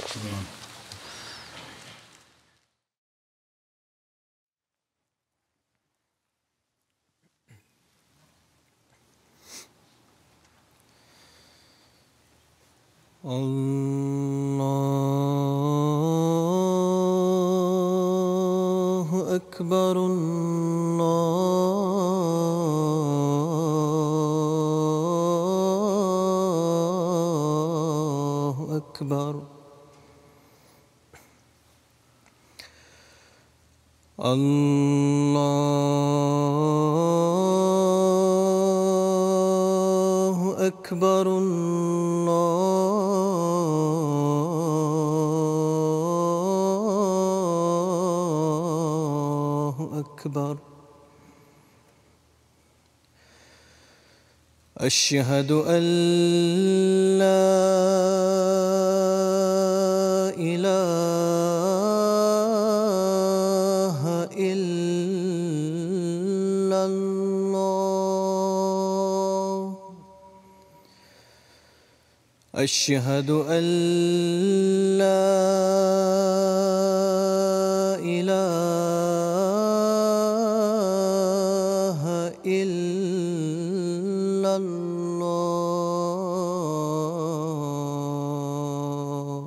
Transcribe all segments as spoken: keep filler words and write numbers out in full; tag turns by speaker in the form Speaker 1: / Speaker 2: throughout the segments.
Speaker 1: اللہ اکبر اللہ اکبر اللہ اکبر اللہ اکبر اشہد ان لا الہ الا اللہ اشہد ان لا الہ الا اللہ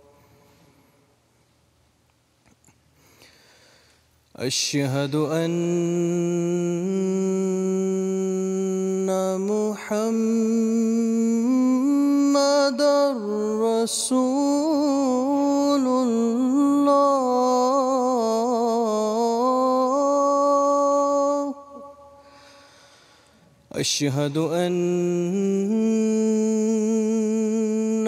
Speaker 1: اشہد ان محمد رسول اللہ اشہد ان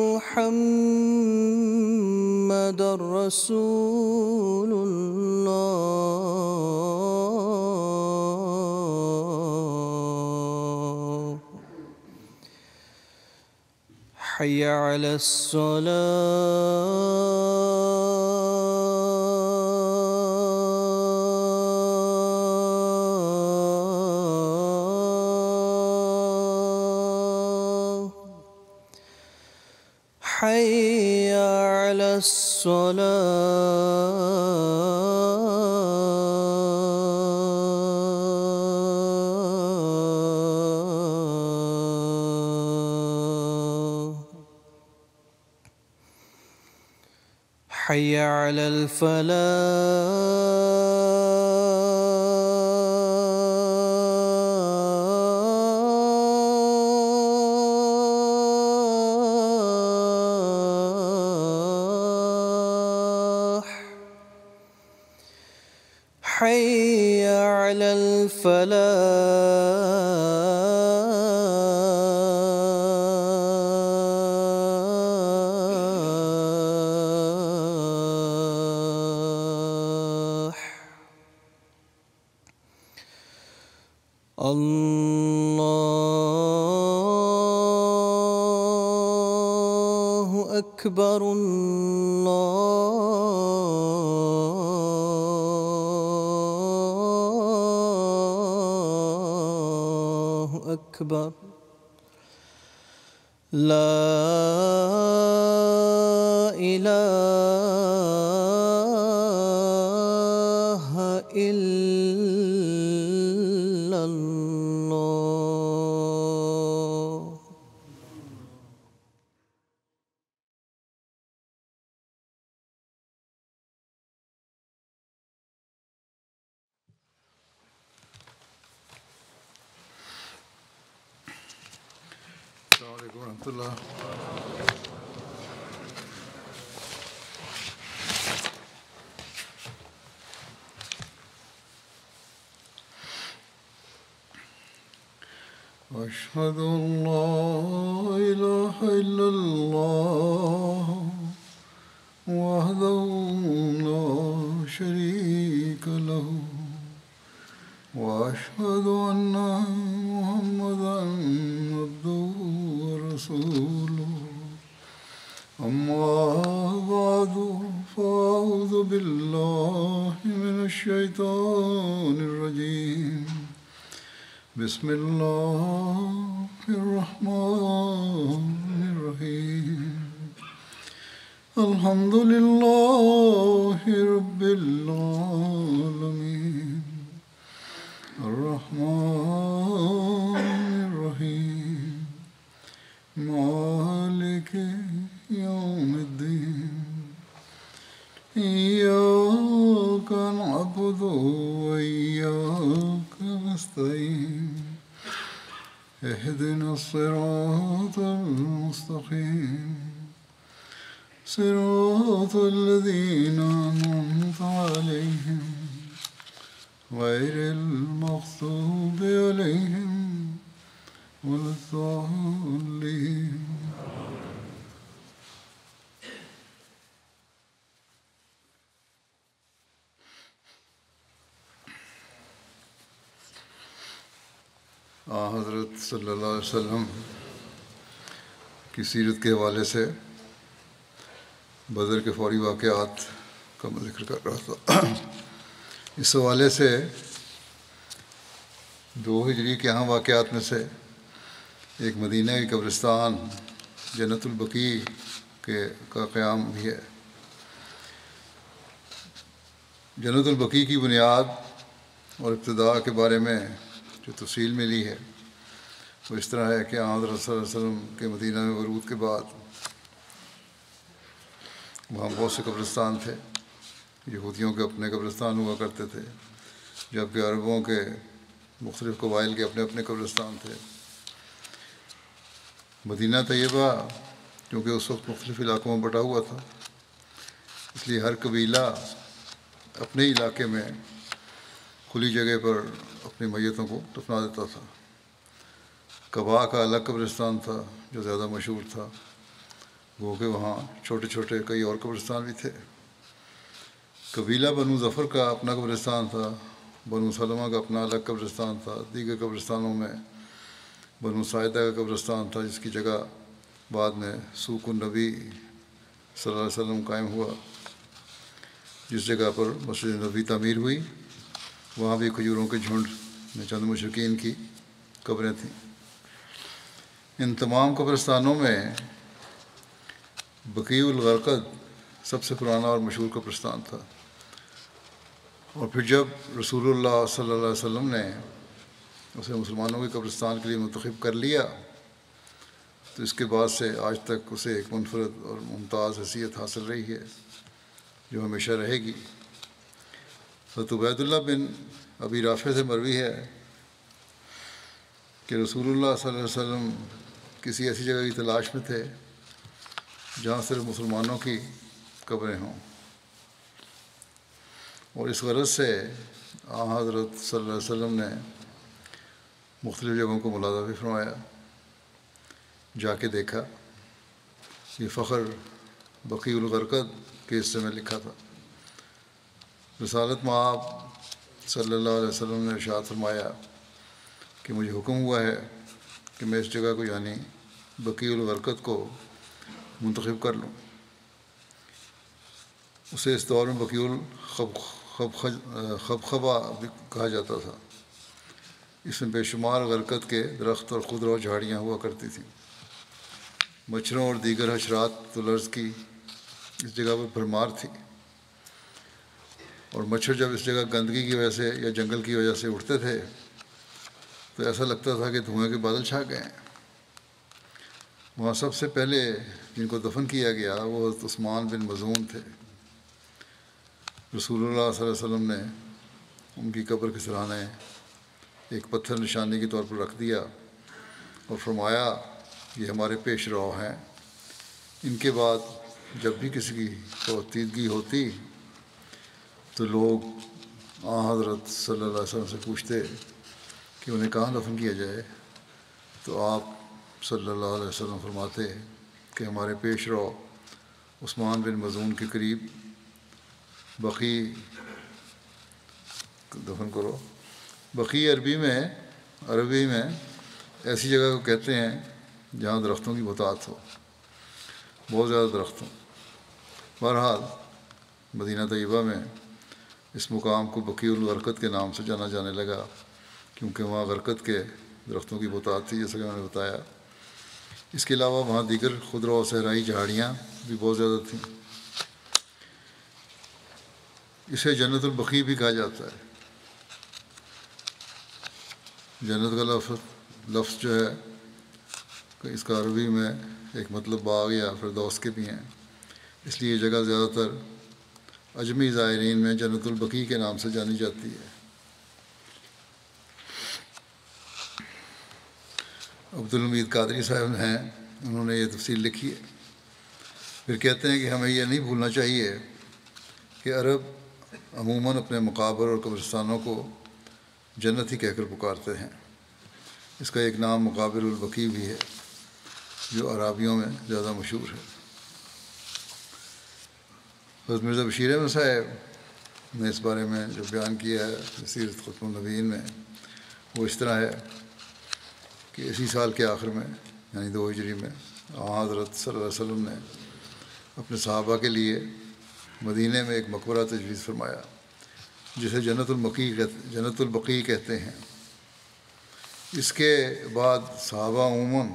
Speaker 1: محمد رسول اللہ حی علی الصلاة حی علی الصلاة حی علی الفلاح حی علی الفلاح اللہ اکبر اللہ اکبر لا الہ الا اللہ
Speaker 2: السلام علیکم ورحمۃ اللہ. أشهد أن لا إله إلا الله وحده لا شريك له وأشهد أن محمدا عبده ورسوله أما بعد فأعوذ بالله من الشيطان الرجيم بسم الله الرحمن الرحيم الحمد لله رب العالمين الرحمن الرحيم مالك يوم الدين إياك نعبد وإياك نستعين اهدنا الصراط المستقيم صراط الذين أنعمت عليهم غير المغضوب عليهم ولا الضالين. حضرت صلی اللہ علیہ وسلم کی سیرت کے حوالے سے بدر کے فوری واقعات کا میں ذکر کر رہا تھا. اس حوالے سے دو ہجری کے اہم واقعات میں سے ایک مدینہ کی قبرستان جنت البقیع کے کا قیام بھی ہے. جنت البقیع کی بنیاد اور ابتداء کے بارے میں جو تفصیل ملی ہے وہ اس طرح ہے کہ حضرت صلی اللہ علیہ وسلم کے مدینہ میں ورود کے بعد وہاں بہت سے قبرستان تھے. یہودیوں کے اپنے قبرستان ہوا کرتے تھے، جبکہ عربوں کے مختلف قبائل کے اپنے اپنے قبرستان تھے. مدینہ طیبہ کیونکہ اس وقت مختلف علاقوں میں بٹا ہوا تھا، اس لیے ہر قبیلہ اپنے علاقے میں کھلی جگہ پر اپنی میتوں کو دفنا دیتا تھا. قبا کا الگ قبرستان تھا جو زیادہ مشہور تھا، وہ کہ وہاں چھوٹے چھوٹے کئی اور قبرستان بھی تھے. قبیلہ بنو ظفر کا اپنا قبرستان تھا، بنو سلمہ کا اپنا الگ قبرستان تھا. دیگر قبرستانوں میں بنو ساعدہ کا قبرستان تھا جس کی جگہ بعد میں سوق النبی صلی اللہ علیہ وسلم قائم ہوا. جس جگہ پر مسجد نبوی تعمیر ہوئی وہاں بھی کھجوروں کے جھنڈ میں چند مشرکین کی قبریں تھیں. ان تمام قبرستانوں میں بقیع الغرقد سب سے پرانا اور مشہور قبرستان تھا. اور پھر جب رسول اللہ صلی اللہ علیہ وسلم نے اسے مسلمانوں کے قبرستان کے لیے منتخب کر لیا تو اس کے بعد سے آج تک اسے ایک منفرد اور ممتاز حیثیت حاصل رہی ہے جو ہمیشہ رہے گی. حضرت عبید اللہ بن ابی رافع سے مروی ہے کہ رسول اللہ صلی اللہ علیہ وسلم کسی ایسی جگہ کی تلاش میں تھے جہاں صرف مسلمانوں کی قبریں ہوں، اور اس غرض سے آن حضرت صلی اللہ علیہ وسلم نے مختلف جگہوں کو ملاحظہ بھی فرمایا. جا کے دیکھا یہ فخر بقیع الغرقد کے حصے میں لکھا تھا. رسالت مآب صلی اللہ علیہ وسلم نے ارشاد فرمایا کہ مجھے حکم ہوا ہے کہ میں اس جگہ کو یعنی بقیع الغرقد کو منتخب کر لوں. اسے اس دور میں بقیع الخبخبہ بھی کہا جاتا تھا. اس میں بے شمار غرقد کے درخت اور خضر و جھاڑیاں ہوا کرتی تھیں. مچھروں اور دیگر حشرات الارض کی اس جگہ پر بھرمار تھی، اور مچھر جب اس جگہ گندگی کی وجہ سے یا جنگل کی وجہ سے اٹھتے تھے تو ایسا لگتا تھا کہ دھوئیں کے بادل چھا گئے ہیں. وہاں سب سے پہلے جن کو دفن کیا گیا وہ حضرت عثمان بن مظعون تھے. رسول اللہ صلی اللہ علیہ وسلم نے ان کی قبر کے سرانے ایک پتھر نشانی کے طور پر رکھ دیا اور فرمایا یہ ہمارے پیش رو ہیں. ان کے بعد جب بھی کسی کی توحیدگی ہوتی تو لوگ آن حضرت صلی اللہ علیہ وسلم سے پوچھتے کہ انہیں کہاں دفن کیا جائے تو آپ صلی اللہ علیہ وسلم فرماتے کہ ہمارے پیش رو عثمان بن مظعون کے قریب بقیع دفن کرو. بقیع عربی میں عربی میں ایسی جگہ کو کہتے ہیں جہاں درختوں کی بہتات ہو، بہت زیادہ درخت ہوں. بہرحال مدینہ طیبہ میں اس مقام کو بقیع الغرقد کے نام سے جانا جانے لگا کیونکہ وہاں غرقد کے درختوں کی بہتات تھی جیسا کہ میں نے بتایا. اس کے علاوہ وہاں دیگر خضرا و صحرائی جھاڑیاں بھی بہت زیادہ تھیں. اسے جنت البقیع بھی کہا جاتا ہے۔ جنت کا لفظ لفظ جو ہے کہ اس کا عربی میں ایک مطلب باغ یا فردوس کے بھی ہیں، اس لیے یہ جگہ زیادہ تر اجمی زائرین میں جنت البقیع کے نام سے جانی جاتی ہے۔ عبدالحمید قادری صاحب ہیں، انہوں نے یہ تفصیل لکھی ہے۔ پھر کہتے ہیں کہ ہمیں یہ نہیں بھولنا چاہیے کہ عرب عموماً اپنے مقابر اور قبرستانوں کو جنت ہی کہہ کر پکارتے ہیں۔ اس کا ایک نام مقابر البقیع بھی ہے جو عرابیوں میں زیادہ مشہور ہے۔ حضرت مرزا بشیر احمد صاحب نے اس بارے میں جو بیان کیا ہے سیرت ختم النبیین میں، وہ اس طرح ہے کہ اسی سال کے آخر میں یعنی دو ہجری میں آن حضرت صلی اللہ علیہ وسلم نے اپنے صحابہ کے لیے مدینہ میں ایک مقبرہ تجویز فرمایا جسے جنت البقیع جنت البقیع کہتے ہیں۔ اس کے بعد صحابہ عموماً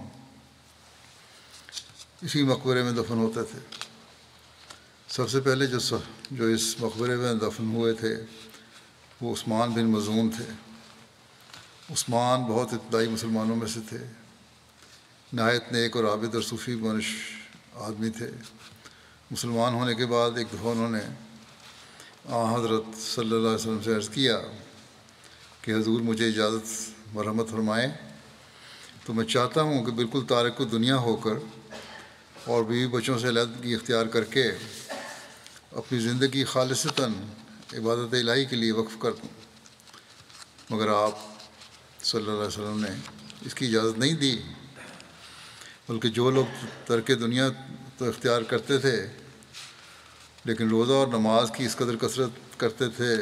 Speaker 2: اسی مقبرے میں دفن ہوتے تھے۔ سب سے پہلے جو جو اس مقبرے میں دفن ہوئے تھے وہ عثمان بن مظعون تھے۔ عثمان بہت ابتدائی مسلمانوں میں سے تھے، نہایت نیک اور عابد اور صوفی منش آدمی تھے۔ مسلمان ہونے کے بعد ایک دفعہ انہوں نے آن حضرت صلی اللہ علیہ وسلم سے عرض کیا کہ حضور مجھے اجازت مرحمت فرمائیں، تو میں چاہتا ہوں کہ بالکل تارک دنیا ہو کر اور بیوی بچوں سے علیحدگی اختیار کر کے اپنی زندگی خالصتاً عبادت الہی کے لیے وقف کر دوں، مگر آپ صلی اللہ علیہ وسلم نے اس کی اجازت نہیں دی، بلکہ جو لوگ ترک دنیا تو اختیار کرتے تھے لیکن روزہ اور نماز کی اس قدر کثرت کرتے تھے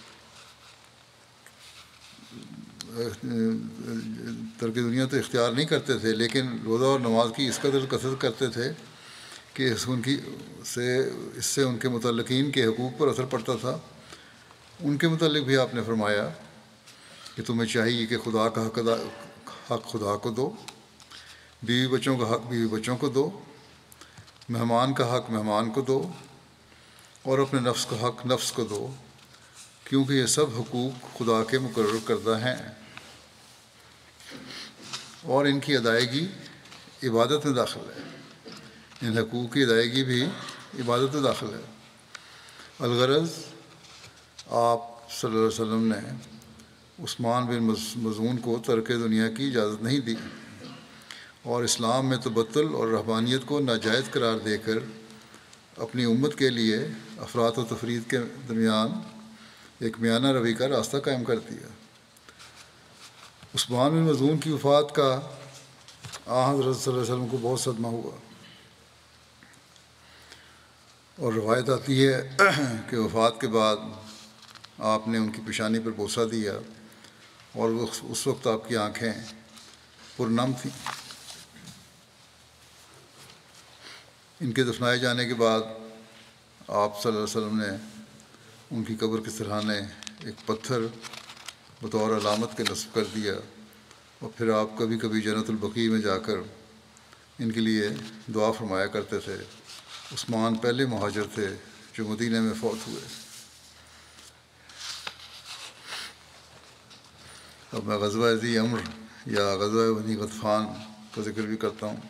Speaker 2: ترک دنیا تو اختیار نہیں کرتے تھے لیکن روزہ اور نماز کی اس قدر کثرت کرتے تھے کہ اس ان کی سے اس سے ان کے متعلقین کے حقوق پر اثر پڑتا تھا۔ ان کے متعلق بھی آپ نے فرمایا کہ تمہیں چاہیے کہ خدا کا حق ادا حق خدا کو دو، بیوی بچوں کا حق بیوی بچوں کو دو، مہمان کا حق مہمان کو دو، اور اپنے نفس کا حق نفس کو دو، کیونکہ یہ سب حقوق خدا کے مقرر کردہ ہیں اور ان کی ادائیگی عبادت میں داخل ہے۔ ان حقوق کی ادائیگی بھی عبادت میں داخل ہے۔ الغرض آپ صلی اللہ علیہ وسلم نے عثمان بن مظعون کو ترک دنیا کی اجازت نہیں دی اور اسلام میں تبتل اور رہبانیت کو ناجائز قرار دے کر اپنی امت کے لیے افراط و تفرید کے درمیان ایک میانہ روی کا راستہ قائم کر دیا۔ عثمان بن مظعون کی وفات کا آن حضرت صلی اللہ علیہ وسلم کو بہت صدمہ ہوا، اور روایت آتی ہے کہ وفات کے بعد آپ نے ان کی پیشانی پر بوسہ دیا اور اس وقت آپ کی آنکھیں پرنم تھیں۔ ان کے دفنائے جانے کے بعد آپ صلی اللہ علیہ وسلم نے ان کی قبر کے سرہانے ایک پتھر بطور علامت کے نصب کر دیا، اور پھر آپ کبھی کبھی جنت البقیع میں جا کر ان کے لیے دعا فرمایا کرتے تھے۔ عثمان پہلے مہاجر تھے جو مدینہ میں فوت ہوئے۔ اب میں غزوہ ذی امر یا غزوہ بنی غطفان کا ذکر بھی کرتا ہوں۔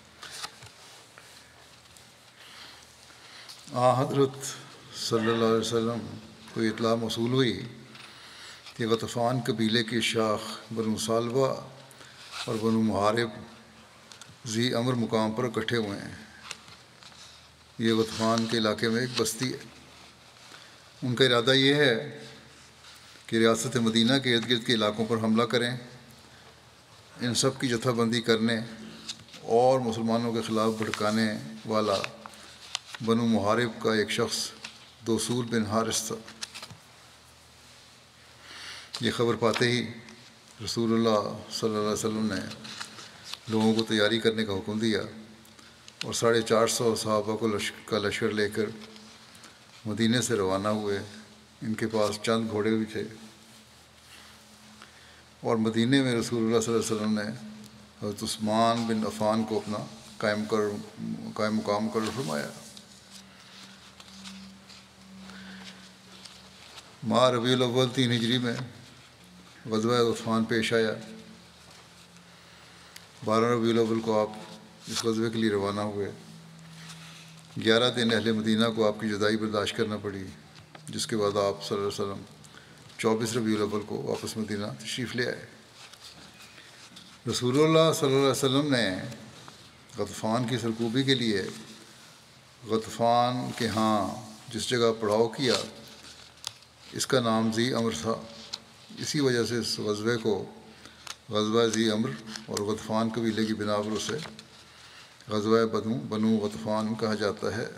Speaker 2: آن حضرت صلی اللہ علیہ وسلم کو اطلاع موصول ہوئی کہ غطفان قبیلے کی شاخ بنو سالبہ اور بنو محارب ذی امر مقام پر اکٹھے ہوئے ہیں۔ یہ غطفان کے علاقے میں ایک بستی ہے۔ ان کا ارادہ یہ ہے کہ ریاست مدینہ کے ارد گرد کے علاقوں پر حملہ کریں، ان سب کی جتھہ بندی کرنے اور مسلمانوں کے خلاف بھڑکانے والا بنو محارب کا ایک شخص دوسول بن حارث تھا۔ یہ خبر پاتے ہی رسول اللہ صلی اللہ علیہ وسلم نے لوگوں کو تیاری کرنے کا حکم دیا اور ساڑھے چار سو صحابہ کو لشکر کا لشکر لے کر مدینے سے روانہ ہوئے۔ ان کے پاس چند گھوڑے بھی تھے، اور مدینے میں رسول اللہ صلی اللہ علیہ وسلم نے حضرت عثمان بن عفان کو اپنا قائم کر قائم مقام مقرر فرمایا۔ ماہ ربیع الاول تین ہجری میں غزوہ غطفان پیش آیا۔ بارہ ربیع الاول کو آپ اس غزوے کے لیے روانہ ہوئے۔ گیارہ دن اہل مدینہ کو آپ کی جدائی برداشت کرنا پڑی، جس کے بعد آپ صلی اللہ علیہ وسلم چوبیس ربیع الاول کو واپس مدینہ تشریف لے آئے۔ رسول اللہ صلی اللہ علیہ وسلم نے غطفان کی سرکوبی کے لیے غطفان کے ہاں جس جگہ پڑاؤ کیا، اس کا نام ذی امر تھا۔ اسی وجہ سے اس غزوے کو غزوہ ذی امر اور غطفان قبیلے کی بنا پر اسے غزوہ بنو بنو غطفان کہا جاتا ہے۔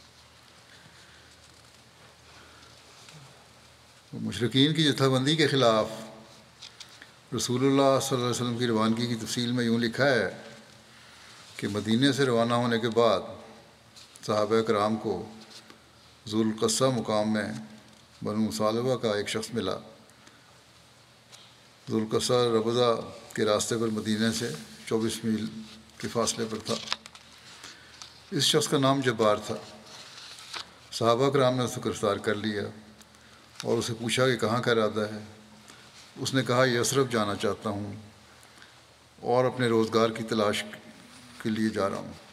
Speaker 2: مشرکین کی جتھا بندی کے خلاف رسول اللہ صلی اللہ علیہ وسلم کی روانگی کی تفصیل میں یوں لکھا ہے کہ مدینے سے روانہ ہونے کے بعد صحابہ کرام کو ذوالقصہ مقام میں بنو ثعلبہ کا ایک شخص ملا۔ ذوالقصہ ربضہ کے راستے پر مدینے سے چوبیس میل کے فاصلے پر تھا۔ اس شخص کا نام جبار تھا۔ صحابہ کرام نے اسے گرفتار کر لیا اور اسے پوچھا کہ کہاں کا ارادہ ہے۔ اس نے کہا یثرب جانا چاہتا ہوں اور اپنے روزگار کی تلاش کے لیے جا رہا ہوں۔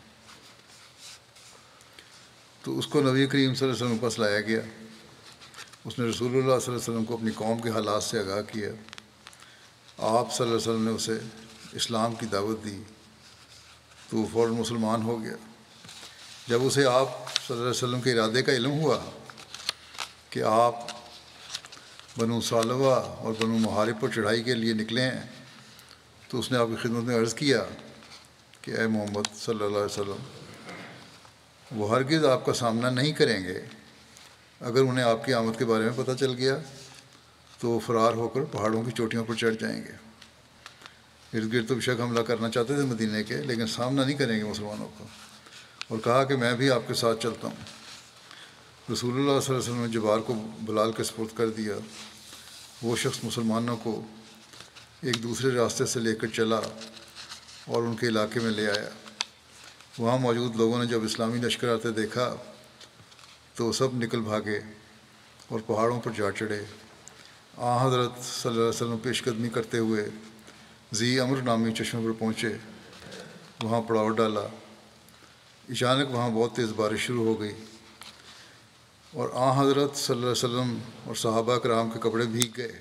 Speaker 2: تو اس کو نبی کریم صلی اللہ علیہ وسلم کے پاس لایا گیا۔ اس نے رسول اللہ صلی اللہ علیہ وسلم کو اپنی قوم کے حالات سے آگاہ کیا۔ آپ صلی اللہ علیہ وسلم نے اسے اسلام کی دعوت دی تو وہ فوراً مسلمان ہو گیا۔ جب اسے آپ صلی اللہ علیہ وسلم کے ارادے کا علم ہوا کہ آپ بنو ثعلبہ اور بنو محارب پر چڑھائی کے لیے نکلے ہیں، تو اس نے آپ کی خدمت میں عرض کیا کہ اے محمد صلی اللہ علیہ وسلم، وہ ہرگز آپ کا سامنا نہیں کریں گے۔ اگر انہیں آپ کی آمد کے بارے میں پتہ چل گیا تو وہ فرار ہو کر پہاڑوں کی چوٹیوں پر چڑھ جائیں گے۔ ارد گرد تو بے شک حملہ کرنا چاہتے تھے مدینے کے، لیکن سامنا نہیں کریں گے مسلمانوں کو، اور کہا کہ میں بھی آپ کے ساتھ چلتا ہوں۔ رسول اللہ صلی اللہ علیہ وسلم نے جبار کو بلال کے سپرد کر دیا۔ وہ شخص مسلمانوں کو ایک دوسرے راستے سے لے کر چلا اور ان کے علاقے میں لے آیا۔ وہاں موجود لوگوں نے جب اسلامی لشکر آتے دیکھا تو سب نکل بھاگے اور پہاڑوں پر جا چڑھے۔ آن حضرت صلی اللہ علیہ وسلم پیش قدمی کرتے ہوئے ذی امر نامی چشمے پر پہنچے، وہاں پڑاؤ ڈالا۔ اچانک وہاں بہت تیز بارش شروع ہو گئی اور آن حضرت صلی اللہ علیہ وسلم اور صحابہ کرام کے کپڑے بھیگ گئے۔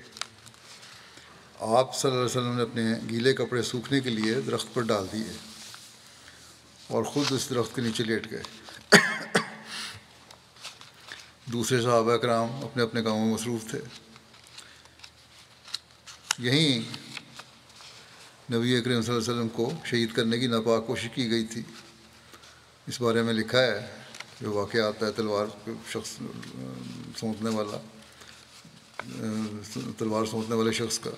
Speaker 2: آپ صلی اللہ علیہ وسلم نے اپنے گیلے کپڑے سوکھنے کے لیے درخت پر ڈال دیے اور خود اس درخت کے نیچے لیٹ گئے۔ دوسرے صحابہ کرام اپنے اپنے کاموں میں مصروف تھے۔ یہیں نبی اکرم صلی اللہ علیہ وسلم کو شہید کرنے کی ناپاک کوشش کی گئی تھی۔ اس بارے میں لکھا ہے، جو واقعہ آتا ہے تلوار شخص سونتنے والا تلوار سونتنے والے شخص کا۔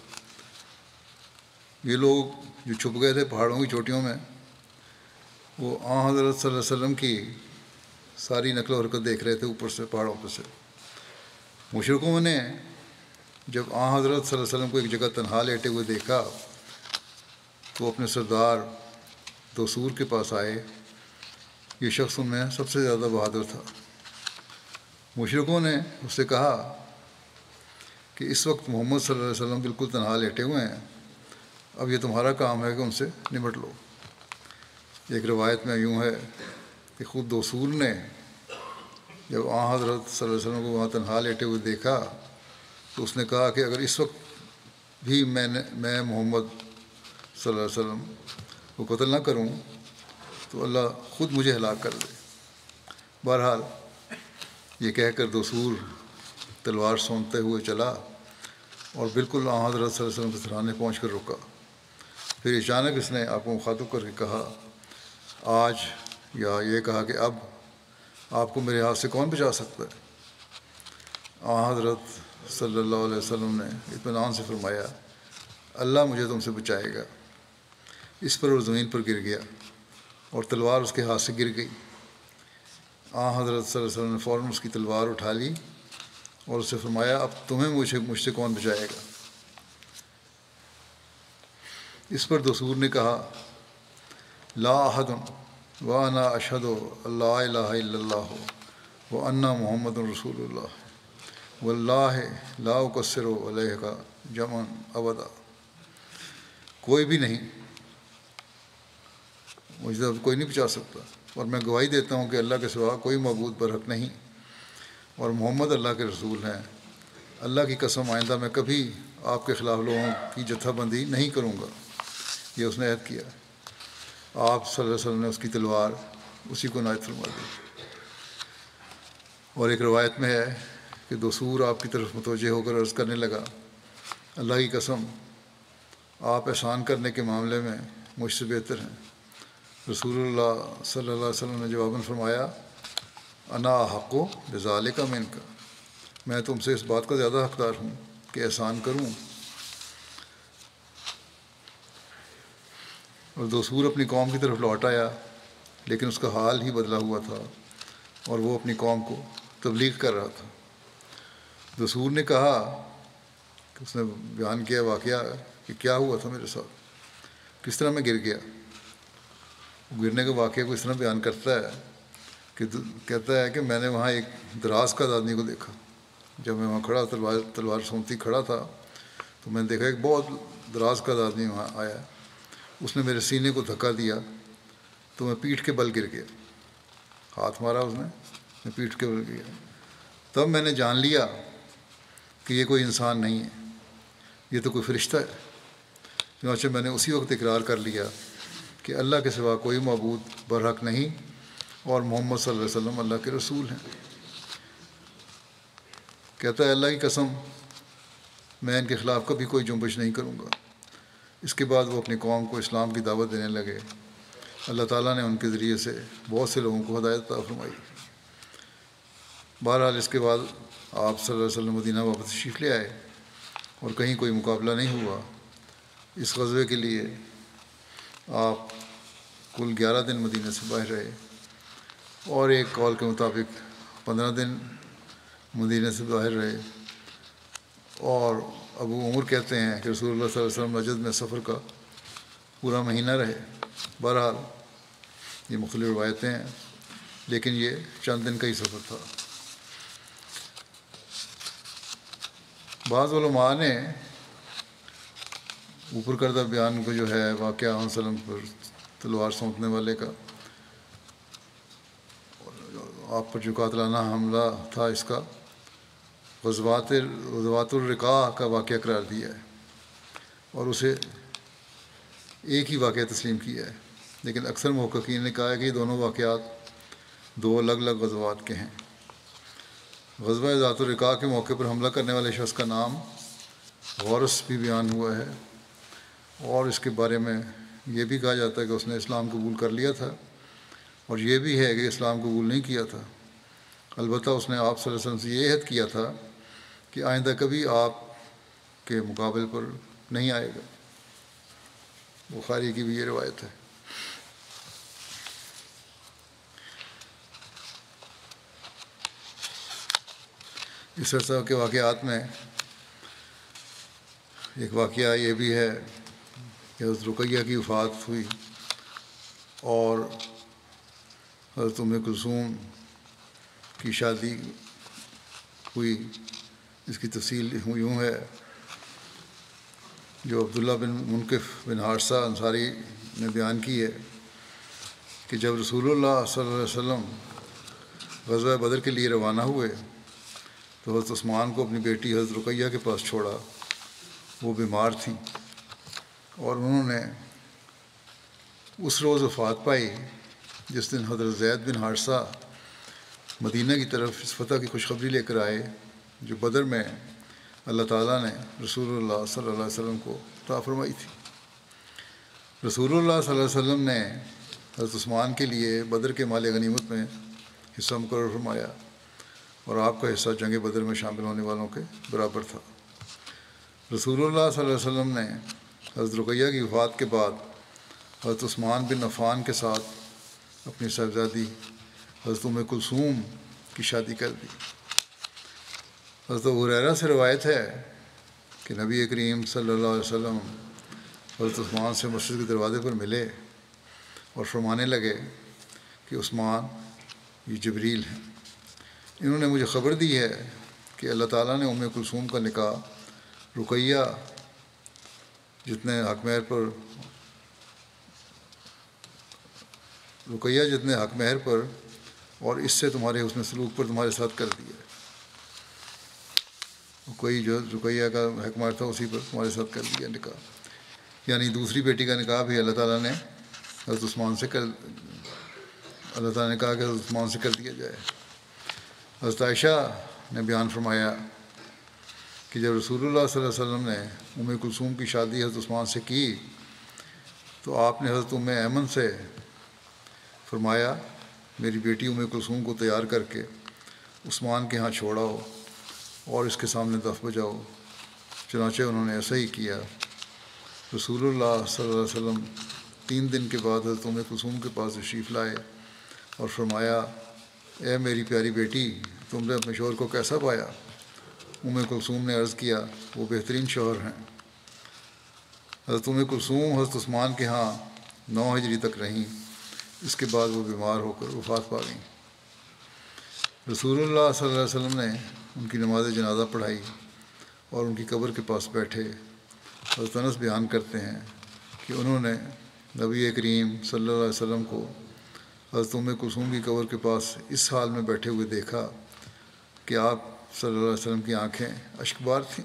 Speaker 2: یہ لوگ جو چھپ گئے تھے پہاڑوں کی چوٹیوں میں، وہ آن حضرت صلی اللہ علیہ وسلم کی ساری نقل و حرکت دیکھ رہے تھے اوپر سے، پہاڑوں پر سے۔ مشرکوں نے جب آن حضرت صلی اللہ علیہ وسلم کو ایک جگہ تنہا لیٹے ہوئے دیکھا تو اپنے سردار دوسور کے پاس آئے۔ یہ شخص ان میں سب سے زیادہ بہادر تھا۔ مشرکوں نے اس سے کہا کہ اس وقت محمد صلی اللہ علیہ وسلم بالکل تنہا لیٹے ہوئے ہیں، اب یہ تمہارا کام ہے کہ ان سے نمٹ لو۔ ایک روایت میں یوں ہے کہ خود دوسور نے جب آن حضرت صلی اللہ علیہ وسلم کو وہاں تنہا لیٹے ہوئے دیکھا تو اس نے کہا کہ اگر اس وقت بھی میں نے میں محمد صلی اللہ علیہ وسلم کو قتل نہ کروں تو اللہ خود مجھے ہلاک کر دے۔ بہرحال یہ کہہ کر دوسور تلوار سونتتے ہوئے چلا اور بالکل آن حضرت صلی اللہ علیہ وسلم کے سرانے پہنچ کر رکا۔ پھر اچانک اس نے آپ کو مخاطب کر کے کہا، آج، یا یہ کہا کہ اب آپ کو میرے ہاتھ سے کون بچا سکتا ہے؟ آن حضرت صلی اللہ علیہ وسلم نے اطمینان سے فرمایا، اللہ مجھے تم سے بچائے گا۔ اس پر وہ زمین پر گر گیا اور تلوار اس کے ہاتھ سے گر گئی۔ آن حضرت صلی اللہ علیہ وسلم نے فوراً اس کی تلوار اٹھا لی اور اس سے فرمایا، اب تمہیں مجھے مجھ سے کون بچائے گا؟ اس پر دوسور نے کہا، لا احد وانا اشہد اللہ الہ الا اللہ وان محمد رسول اللہ۔ واللہ لا اکثر علیہ کا جمع ابدا، کوئی بھی نہیں، مجھے کوئی نہیں بچا سکتا، اور میں گواہی دیتا ہوں کہ اللہ کے سوا کوئی معبود برحق نہیں، اور محمد اللہ کے رسول ہیں۔ اللہ کی قسم آئندہ میں کبھی آپ کے خلاف لوگوں کی جتھا بندی نہیں کروں گا۔ یہ اس نے عہد کیا۔ آپ صلی اللہ علیہ وسلم نے اس کی تلوار اسی کو عنایت فرما دی۔ اور ایک روایت میں ہے کہ دثور آپ کی طرف متوجہ ہو کر عرض کرنے لگا، اللہ کی قسم آپ احسان کرنے کے معاملے میں مجھ سے بہتر ہیں۔ رسول اللہ صلی اللہ علیہ وسلم نے جواباً فرمایا، انا حق بذالک منک، میں تم سے اس بات کا زیادہ حقدار ہوں کہ احسان کروں۔ اور دثور اپنی قوم کی طرف لوٹ آیا، لیکن اس کا حال ہی بدلا ہوا تھا اور وہ اپنی قوم کو تبلیغ کر رہا تھا۔ دثور نے کہا کہ اس نے بیان کیا واقعہ کہ کیا ہوا تھا میرے ساتھ، کس طرح میں گر گیا۔ گرنے کے واقعے کو اس طرح بیان کرتا ہے کہ کہتا ہے کہ میں نے وہاں ایک دراز قد آدمی کو دیکھا۔ جب میں وہاں کھڑا تلوار تلوار سونتی کھڑا تھا تو میں نے دیکھا ایک بہت دراز قد آدمی وہاں آیا، اس نے میرے سینے کو دھکا دیا تو میں پیٹھ کے بل گر گیا، ہاتھ مارا اس نے، میں پیٹھ کے بل گیا۔ تب میں نے جان لیا کہ یہ کوئی انسان نہیں ہے، یہ تو کوئی فرشتہ ہے۔ چنانچہ میں نے اسی وقت اقرار کر لیا کہ اللہ کے سوا کوئی معبود برحق نہیں اور محمد صلی اللہ علیہ وسلم اللہ کے رسول ہیں۔ کہتا ہے اللہ کی قسم میں ان کے خلاف کبھی کوئی جنبش نہیں کروں گا۔ اس کے بعد وہ اپنی قوم کو اسلام کی دعوت دینے لگے۔ اللہ تعالیٰ نے ان کے ذریعے سے بہت سے لوگوں کو ہدایت عطا فرمائی۔ بہرحال اس کے بعد آپ صلی اللہ علیہ وسلم مدینہ واپس تشریف لے آئے اور کہیں کوئی مقابلہ نہیں ہوا۔ اس غزوے کے لیے آپ کل گیارہ دن مدینہ سے باہر رہے، اور ایک قول کے مطابق پندرہ دن مدینہ سے باہر رہے، اور ابو عمر کہتے ہیں کہ رسول اللہ صلی اللہ علیہ وسلم نجد میں سفر کا پورا مہینہ رہے۔ بہرحال یہ مختلف روایتیں ہیں، لیکن یہ چند دن کا ہی سفر تھا۔ بعض علماء نے اوپر کردہ بیان کو جو ہے واقعہ علیہ وسلم پر تلوار سونپنے والے کا، آپ پر جو قاتلانہ حملہ تھا، اس کا غزوات غزوات الرقاع کا واقعہ قرار دیا ہے اور اسے ایک ہی واقعہ تسلیم کیا ہے، لیکن اکثر محققین نے کہا ہے کہ یہ دونوں واقعات دو الگ الگ غزوات کے ہیں۔ غزوہ ذات الرقاع کے موقع پر حملہ کرنے والے شخص کا نام غورث بھی بیان ہوا ہے، اور اس کے بارے میں یہ بھی کہا جاتا ہے کہ اس نے اسلام قبول کر لیا تھا، اور یہ بھی ہے کہ اسلام قبول نہیں کیا تھا، البتہ اس نے آپ صلی اللہ علیہ وسلم سے یہ عہد کیا تھا کہ آئندہ کبھی آپ کے مقابل پر نہیں آئے گا۔ بخاری کی بھی یہ روایت ہے۔ اس عرصہ کے واقعات میں ایک واقعہ یہ بھی ہے کہ حضرت رقیہ کی وفات ہوئی اور حضرت ام کلثوم کی شادی ہوئی۔ اس کی تفصیل یوں ہے جو عبداللہ بن منقف بن حارثہ انصاری نے بیان کی ہے کہ جب رسول اللہ صلی اللہ علیہ وسلم غزوہ بدر کے لیے روانہ ہوئے تو حضرت عثمان کو اپنی بیٹی حضرت رقیہ کے پاس چھوڑا۔ وہ بیمار تھیں اور انہوں نے اس روز وفات پائی جس دن حضرت زید بن حارثہ مدینہ کی طرف اس فتح کی خوشخبری لے کر آئے جو بدر میں اللہ تعالیٰ نے رسول اللہ صلی اللہ علیہ وسلم کو عطا فرمائی تھی۔ رسول اللہ صلی اللہ علیہ وسلم نے حضرت عثمان کے لیے بدر کے مال غنیمت میں حصہ مقرر فرمایا، اور آپ کا حصہ جنگ بدر میں شامل ہونے والوں کے برابر تھا۔ رسول اللہ صلی اللہ علیہ وسلم نے حضرت رقیہ کی وفات کے بعد حضرت عثمان بن عفان کے ساتھ اپنی صاحبزادی حضرت ام کلثوم کی شادی کر دی۔ حضرت ابو ہریرہ سے روایت ہے کہ نبی کریم صلی اللہ علیہ وسلم حضرت عثمان سے مسجد کے دروازے پر ملے اور فرمانے لگے کہ عثمان یہ جبریل ہیں، انہوں نے مجھے خبر دی ہے کہ اللہ تعالیٰ نے ام کلثوم کا نکاح رقیہ جتنے حق مہر پر رقیہ جتنے حق مہر پر اور اس سے تمہارے حسن سلوک پر تمہارے ساتھ کر دیا ہے. کوئی جو رقیہ کا حق مہر تھا اسی پر تمہارے ساتھ کر دیا نکاح. یعنی دوسری بیٹی کا نکاح بھی اللہ تعالیٰ نے حضرت عثمان سے کر اللہ تعالیٰ نے کہا کہ حضرت عثمان سے کر دیا جائے. حضرت عائشہ نے بیان فرمایا کہ جب رسول اللہ صلی اللہ علیہ وسلم نے ام کلثوم کی شادی حضرت عثمان سے کی تو آپ نے حضرت ام ایمن سے فرمایا میری بیٹی ام کلثوم کو تیار کر کے عثمان کے ہاں چھوڑاؤ اور اس کے سامنے دف بجاؤ. چنانچہ انہوں نے ایسا ہی کیا. رسول اللہ صلی اللہ علیہ وسلم تین دن کے بعد حضرت ام کلثوم کے پاس تشریف لائے اور فرمایا اے میری پیاری بیٹی تم نے اپنے شوہر کو کیسا پایا؟ ام کلثوم نے عرض کیا وہ بہترین شوہر ہیں. حضرت ام کلثوم حضرت عثمان کے ہاں نو ہجری تک رہیں. اس کے بعد وہ بیمار ہو کر وفات پا گئیں. رسول اللہ صلی اللہ علیہ وسلم نے ان کی نماز جنازہ پڑھائی اور ان کی قبر کے پاس بیٹھے. حضرت انس بیان کرتے ہیں کہ انہوں نے نبی کریم صلی اللہ علیہ وسلم کو حضرت ام کلثوم کی قبر کے پاس اس حال میں بیٹھے ہوئے دیکھا کہ آپ صلی اللہ علیہ وسلم کی آنکھیں اشک بار تھیں.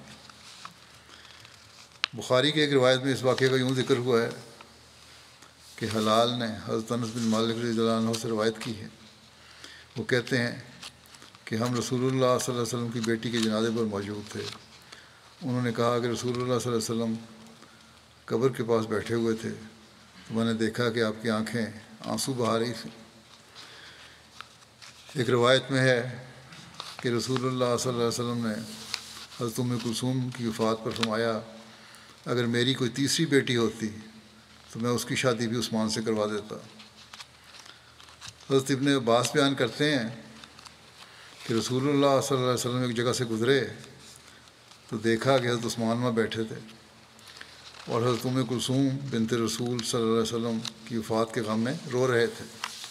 Speaker 2: بخاری کی ایک روایت میں اس واقعے کا یوں ذکر ہوا ہے کہ حلال نے حضرت انس بن مالک رضی اللہ عنہ سے روایت کی ہے. وہ کہتے ہیں کہ ہم رسول اللہ صلی اللہ علیہ وسلم کی بیٹی کے جنازے پر موجود تھے. انہوں نے کہا کہ رسول اللہ صلی اللہ علیہ وسلم قبر کے پاس بیٹھے ہوئے تھے تو میں نے دیکھا کہ آپ کی آنکھیں آنسو بہا رہی تھیں. ایک روایت میں ہے کہ رسول اللہ صلی اللہ علیہ وسلم نے حضرت ام کلثوم کی وفات پر فرمایا اگر میری کوئی تیسری بیٹی ہوتی تو میں اس کی شادی بھی عثمان سے کروا دیتا. حضرت ابن عباس بیان کرتے ہیں کہ رسول اللہ صلی اللہ علیہ وسلم ایک جگہ سے گزرے تو دیکھا کہ حضرت عثمان وہاں بیٹھے تھے اور حضرت ام کلثوم بنت رسول صلی اللہ علیہ وسلم کی وفات کے غم میں رو رہے تھے.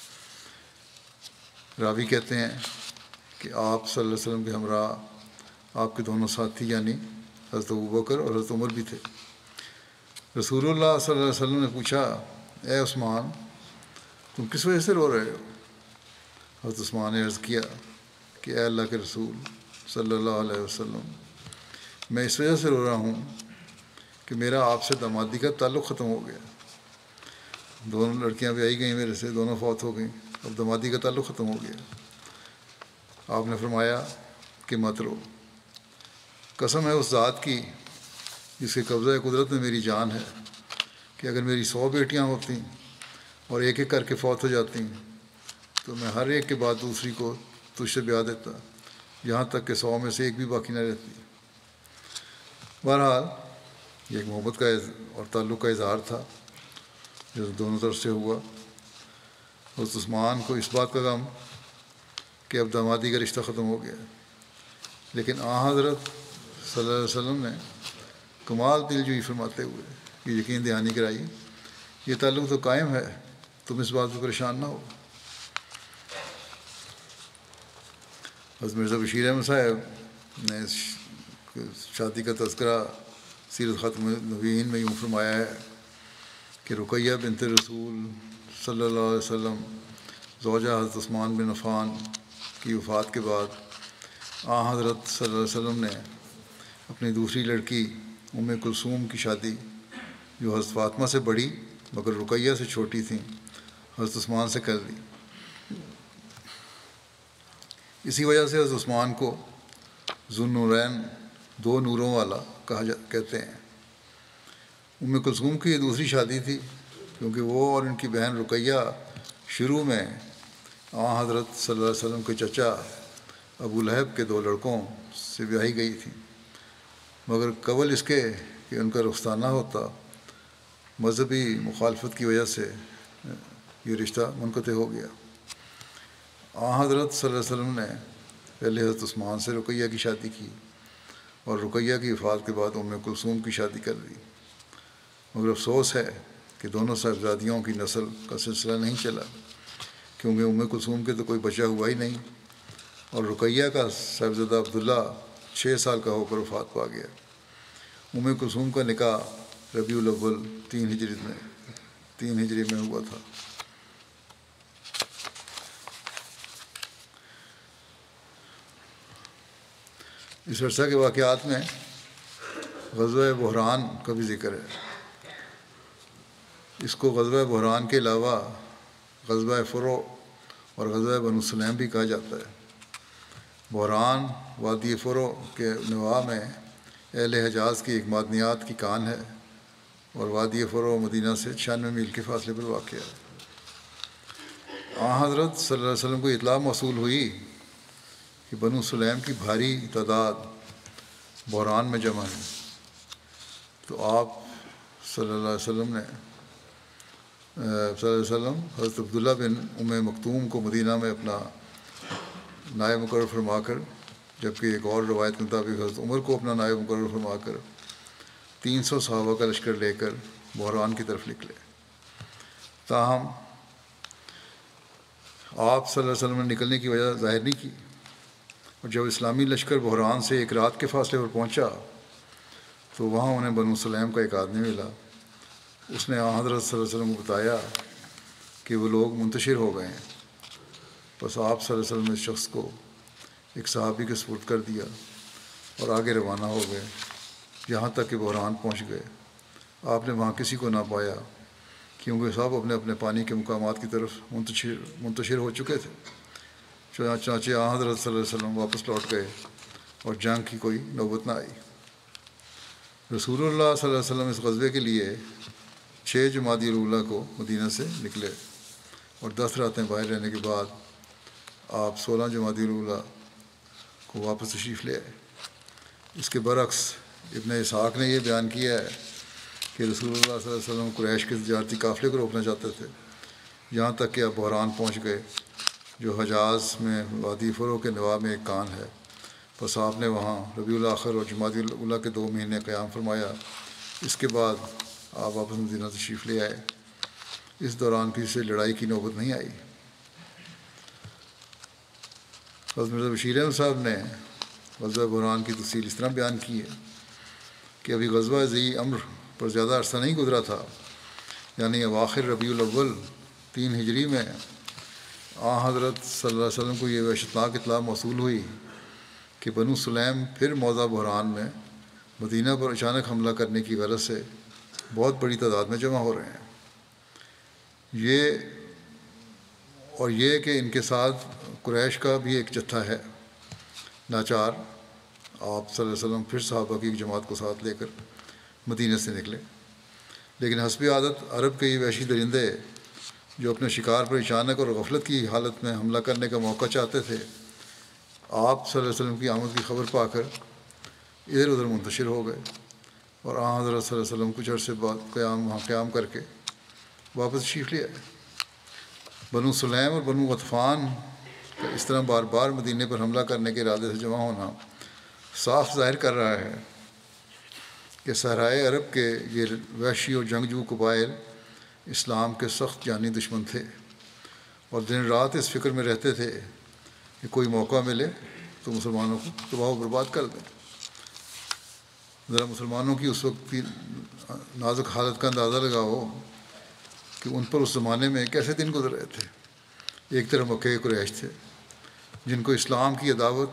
Speaker 2: راوی کہتے ہیں کہ آپ صلی اللہ علیہ وسلم کے ہمراہ آپ کے دونوں ساتھی یعنی حضرت ابوبکر اور حضرت عمر بھی تھے. رسول اللہ صلی اللہ علیہ وسلم نے پوچھا اے عثمان تم کس وجہ سے رو رہے ہو؟ حضرت عثمان نے عرض کیا کہ اے اللہ کے رسول صلی اللہ علیہ وسلم میں اس وجہ سے رو رہا ہوں کہ میرا آپ سے دامادی کا تعلق ختم ہو گیا. دونوں لڑکیاں بھی آئی گئیں میرے سے, دونوں فوت ہو گئیں, اب دامادی کا تعلق ختم ہو گیا. آپ نے فرمایا کہ مت رو, قسم ہے اس ذات کی جس کے قبضہ قدرت میں میری جان ہے کہ اگر میری سو بیٹیاں ہوتیں اور ایک ایک کر کے فوت ہو جاتی تو میں ہر ایک کے بعد دوسری کو تجھ سے بیاہ دیتا یہاں تک کہ سو میں سے ایک بھی باقی نہ رہتی. بہرحال یہ ایک محبت کا اور تعلق کا اظہار تھا جو دونوں طرف سے ہوا. حضرت عثمان کو اس بات کا غم کہ اب دامادی کا رشتہ ختم ہو گیا, لیکن آن حضرت صلی اللہ علیہ وسلم نے کمال دل جوئی فرماتے ہوئے یہ یقین دہانی کرائی یہ تعلق تو قائم ہے, تم اس بات کو پریشان نہ ہو. حضرت مرزا بشیر احمد صاحب نے شادی کا تذکرہ سیرت ختم نبیین میں یوں فرمایا ہے کہ رقیہ بنت رسول صلی اللہ علیہ وسلم زوجہ حضرت عثمان بن عفان کی وفات کے بعد آن حضرت صلی اللہ علیہ وسلم نے اپنی دوسری لڑکی ام کلثوم کی شادی جو حضرت فاطمہ سے بڑی مگر رقیہ سے چھوٹی تھیں حضرت عثمان سے کر دی. اسی وجہ سے حضرت عثمان کو ذو النورین دو نوروں والا کہا جا کہتے ہیں. ام کلثوم کی یہ دوسری شادی تھی کیونکہ وہ اور ان کی بہن رقیہ شروع میں آن حضرت صلی اللہ علیہ وسلم کے چچا ابو لہب کے دو لڑکوں سے بیاہی گئی تھی, مگر قبل اس کے کہ ان کا رخصتانہ ہوتا مذہبی مخالفت کی وجہ سے یہ رشتہ منقطع ہو گیا. آن حضرت صلی اللہ علیہ وسلم نے پہلے حضرت عثمان سے رقیہ کی شادی کی اور رقیہ کی وفات کے بعد ام کلثوم کی شادی کر دی, مگر افسوس ہے کہ دونوں صاحبزادیوں کی نسل کا سلسلہ نہیں چلا کیونکہ ام کلثوم کے تو کوئی بچہ ہوا ہی نہیں اور رقیہ کا صاحبزادہ عبداللہ چھ سال کا ہو کر وفات پا گیا۔ ام کلثوم کا نکاح ربیع الاول تین ہجری میں تین ہجری میں ہوا تھا۔ اس عرصہ کے واقعات میں غزوہ بحران کا بھی ذکر ہے۔ اس کو غزوہ بحران کے علاوہ غزوہ فرو اور غزوہ بنو سلیم بھی کہا جاتا ہے۔ بحران وادی فرو کے نواح میں اہل حجاز کی ایک معدنیات کی کان ہے اور وادی فرو مدینہ سے چھیانوے میل کے فاصلے پر واقع ہے۔ آن حضرت صلی اللہ علیہ وسلم کو اطلاع موصول ہوئی کہ بنو سلیم کی بھاری تعداد بحران میں جمع ہے، تو آپ صلی اللہ علیہ وسلم نے صلی اللہ علیہ وسلم حضرت عبداللہ بن ام مکتوم کو مدینہ میں اپنا نائب مقرر فرما کر، جبکہ ایک اور روایت کے مطابق حضرت عمر کو اپنا نائب مقرر فرما کر تین سو صحابہ کا لشکر لے کر بحران کی طرف نکلے۔ تاہم آپ صلی اللہ علیہ وسلم نے نکلنے کی وجہ ظاہر نہیں کی، اور جب اسلامی لشکر بحران سے ایک رات کے فاصلے پر پہنچا تو وہاں انہیں بنو سلیم کا ایک آدمی ملا۔ اس نے آن حضرت صلی اللہ علیہ وسلم کو بتایا کہ وہ لوگ منتشر ہو گئے ہیں۔ بس آپ صلی اللہ علیہ وسلم نے اس شخص کو ایک صحابی کے سپرد کر دیا اور آگے روانہ ہو گئے، یہاں تک کہ بحران پہنچ گئے۔ آپ نے وہاں کسی کو نہ پایا کیونکہ سب اپنے اپنے پانی کے مقامات کی طرف منتشر منتشر ہو چکے تھے۔ چنانچہ آن حضرت صلی اللہ علیہ وسلم واپس لوٹ گئے اور جنگ کی کوئی نوبت نہ آئی۔ رسول اللہ صلی اللہ علیہ وسلم اس غزوے کے لیے چھ جمادی الاولیٰ کو مدینہ سے نکلے اور دس راتیں باہر رہنے کے بعد آپ سولہ جمادی الاولیٰ کو واپس تشریف لے آئے۔ اس کے برعکس ابن اسحاق نے یہ بیان کیا ہے کہ رسول اللہ صلی اللہ علیہ وسلم قریش کے تجارتی قافلے کو روکنا چاہتے تھے، یہاں تک کہ اب بحران پہنچ گئے جو حجاز میں وادی فرو کے نواح میں ایک کان ہے۔ بس آپ نے وہاں ربیع الاخر اور جمادی الاولیٰ کے دو مہینے قیام فرمایا۔ اس کے بعد آپ واپس مدینہ تشریف لے آئے۔ اس دوران کسی سے لڑائی کی نوبت نہیں آئی۔ حضرت مرزا بشیر احمد صاحب نے غزوہ بحران کی تفصیل اس طرح بیان کی ہے کہ ابھی غزوہ ذی امر پر زیادہ عرصہ نہیں گزرا تھا، یعنی اواخر ربیع الاول تین ہجری میں آن حضرت صلی اللہ علیہ وسلم کو یہ وحشتناک اطلاع موصول ہوئی کہ بنو سلیم پھر موضع بحران میں مدینہ پر اچانک حملہ کرنے کی غرض سے بہت بڑی تعداد میں جمع ہو رہے ہیں۔ یہ اور یہ کہ ان کے ساتھ قریش کا بھی ایک جتھا ہے۔ ناچار آپ صلی اللہ علیہ وسلم پھر صحابہ کی ایک جماعت کو ساتھ لے کر مدینہ سے نکلے، لیکن حسب عادت عرب کے یہ وحشی درندے جو اپنے شکار پر اچانک اور غفلت کی حالت میں حملہ کرنے کا موقع چاہتے تھے، آپ صلی اللہ علیہ وسلم کی آمد کی خبر پا کر ادھر ادھر منتشر ہو گئے اور آن حضرت صلی اللہ علیہ وسلم کچھ عرصے بعد قیام وہاں قیام کر کے واپس تشریف لے آئے۔ بنو سلیم اور بنو غطفان کا اس طرح بار بار مدینے پر حملہ کرنے کے ارادے سے جمع ہونا صاف ظاہر کر رہا ہے کہ صحرائے عرب کے یہ وحشی اور جنگجو قبائل اسلام کے سخت جانی دشمن تھے اور دن رات اس فکر میں رہتے تھے کہ کوئی موقع ملے تو مسلمانوں کو تباہ و برباد کر دیں۔ ذرا مسلمانوں کی اس وقت کی نازک حالت کا اندازہ لگاؤ کہ ان پر اس زمانے میں کیسے دن گزر رہے تھے۔ ایک طرف مکہ قریش تھے جن کو اسلام کی عداوت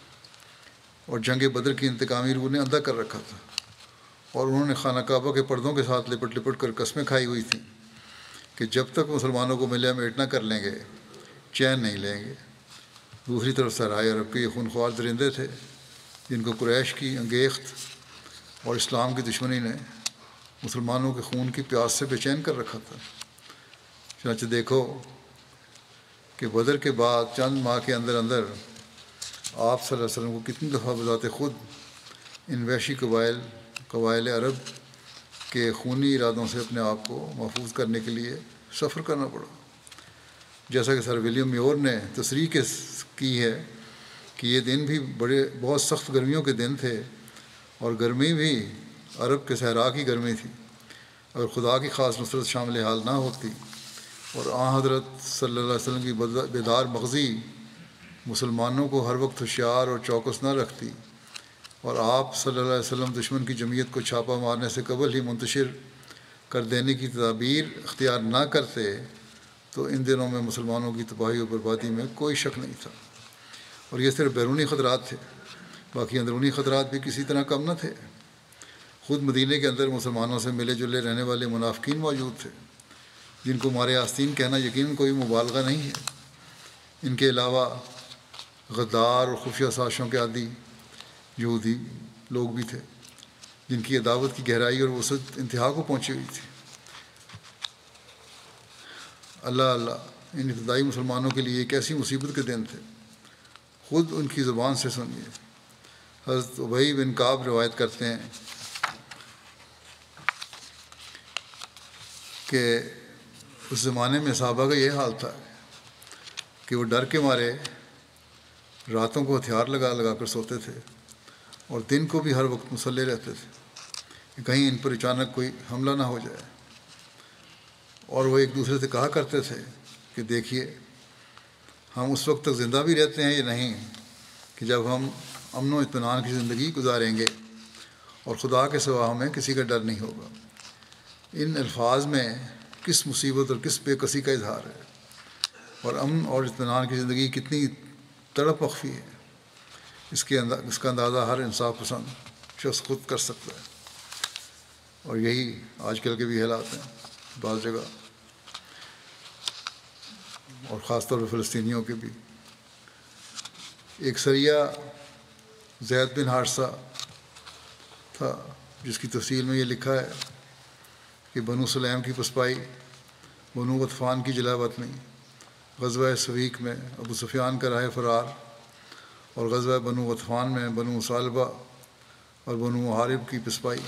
Speaker 2: اور جنگ بدر کی انتقامی روح نے اندھا کر رکھا تھا، اور انہوں نے خانہ کعبہ کے پردوں کے ساتھ لپٹ لپٹ کر قسمیں کھائی ہوئی تھیں کہ جب تک مسلمانوں کو ملیا میٹ نہ کر لیں گے چین نہیں لیں گے۔ دوسری طرف صحرائے عرب کے یہ خونخوار درندے تھے جن کو قریش کی انگیخت اور اسلام کی دشمنی نے مسلمانوں کے خون کی پیاس سے بے چین کر رکھا تھا۔ چنانچہ دیکھو کہ بدر کے بعد چند ماہ کے اندر اندر آپ صلی اللہ علیہ وسلم کو کتنی دفعہ بذات خود ان وحشی قبائل قبائل عرب کے خونی ارادوں سے اپنے آپ کو محفوظ کرنے کے لیے سفر کرنا پڑا۔ جیسا کہ سر ولیم میور نے تصریح کی ہے کہ یہ دن بھی بڑے بہت سخت گرمیوں کے دن تھے، اور گرمی بھی عرب کے صحرا کی گرمی تھی۔ اگر خدا کی خاص نصرت شامل حال نہ ہوتی اور آن حضرت صلی اللہ علیہ وسلم کی بیدار مغزی مسلمانوں کو ہر وقت ہوشیار اور چوکس نہ رکھتی اور آپ صلی اللہ علیہ وسلم دشمن کی جمعیت کو چھاپا مارنے سے قبل ہی منتشر کر دینے کی تدابیر اختیار نہ کرتے تو ان دنوں میں مسلمانوں کی تباہی و بربادی میں کوئی شک نہیں تھا۔ اور یہ صرف بیرونی خطرات تھے، باقی اندرونی خطرات بھی کسی طرح کم نہ تھے۔ خود مدینہ کے اندر مسلمانوں سے ملے جلے رہنے والے منافقین موجود تھے، جن کو مارے آستین کہنا یقیناً کوئی مبالغہ نہیں ہے۔ ان کے علاوہ غدار اور خفیہ سازشوں کے عادی یہودی لوگ بھی تھے، جن کی عداوت کی گہرائی اور وسعت انتہا کو پہنچی ہوئی تھی۔ اللہ اللہ، ان ابتدائی مسلمانوں کے لیے ایک ایسی مصیبت کے دن تھے، خود ان کی زبان سے سنیے۔ حضرت ابی بن کعب روایت کرتے ہیں کہ اس زمانے میں صحابہ کا یہ حال تھا کہ وہ ڈر کے مارے راتوں کو ہتھیار لگا لگا کر سوتے تھے اور دن کو بھی ہر وقت مسلح رہتے تھے کہ کہیں ان پر اچانک کوئی حملہ نہ ہو جائے۔ اور وہ ایک دوسرے سے کہا کرتے تھے کہ دیکھیے، ہم اس وقت تک زندہ بھی رہتے ہیں یا نہیں کہ جب ہم امن و اطمینان کی زندگی گزاریں گے اور خدا کے سوا ہمیں کسی کا ڈر نہیں ہوگا۔ ان الفاظ میں کس مصیبت اور کس بے کسی کا اظہار ہے، اور امن اور اطمینان کی زندگی کتنی تڑپ مخفی ہے، اس کے انداز اس کا اندازہ ہر انصاف پسند شخص خود کر سکتا ہے۔ اور یہی آج کل کے بھی حالات ہیں بعض جگہ، اور خاص طور پہ فلسطینیوں کے بھی۔ ایک سریہ زید بن حارثہ تھا، جس کی تفصیل میں یہ لکھا ہے کہ بنو سلیم کی پسپائی، بنو غطفان کی جلا وطنی، غزوہ سویق میں ابو سفیان کا راہ فرار، اور غزوہ بنو غطفان میں بنو مصالبہ اور بنو محارب کی پسپائی،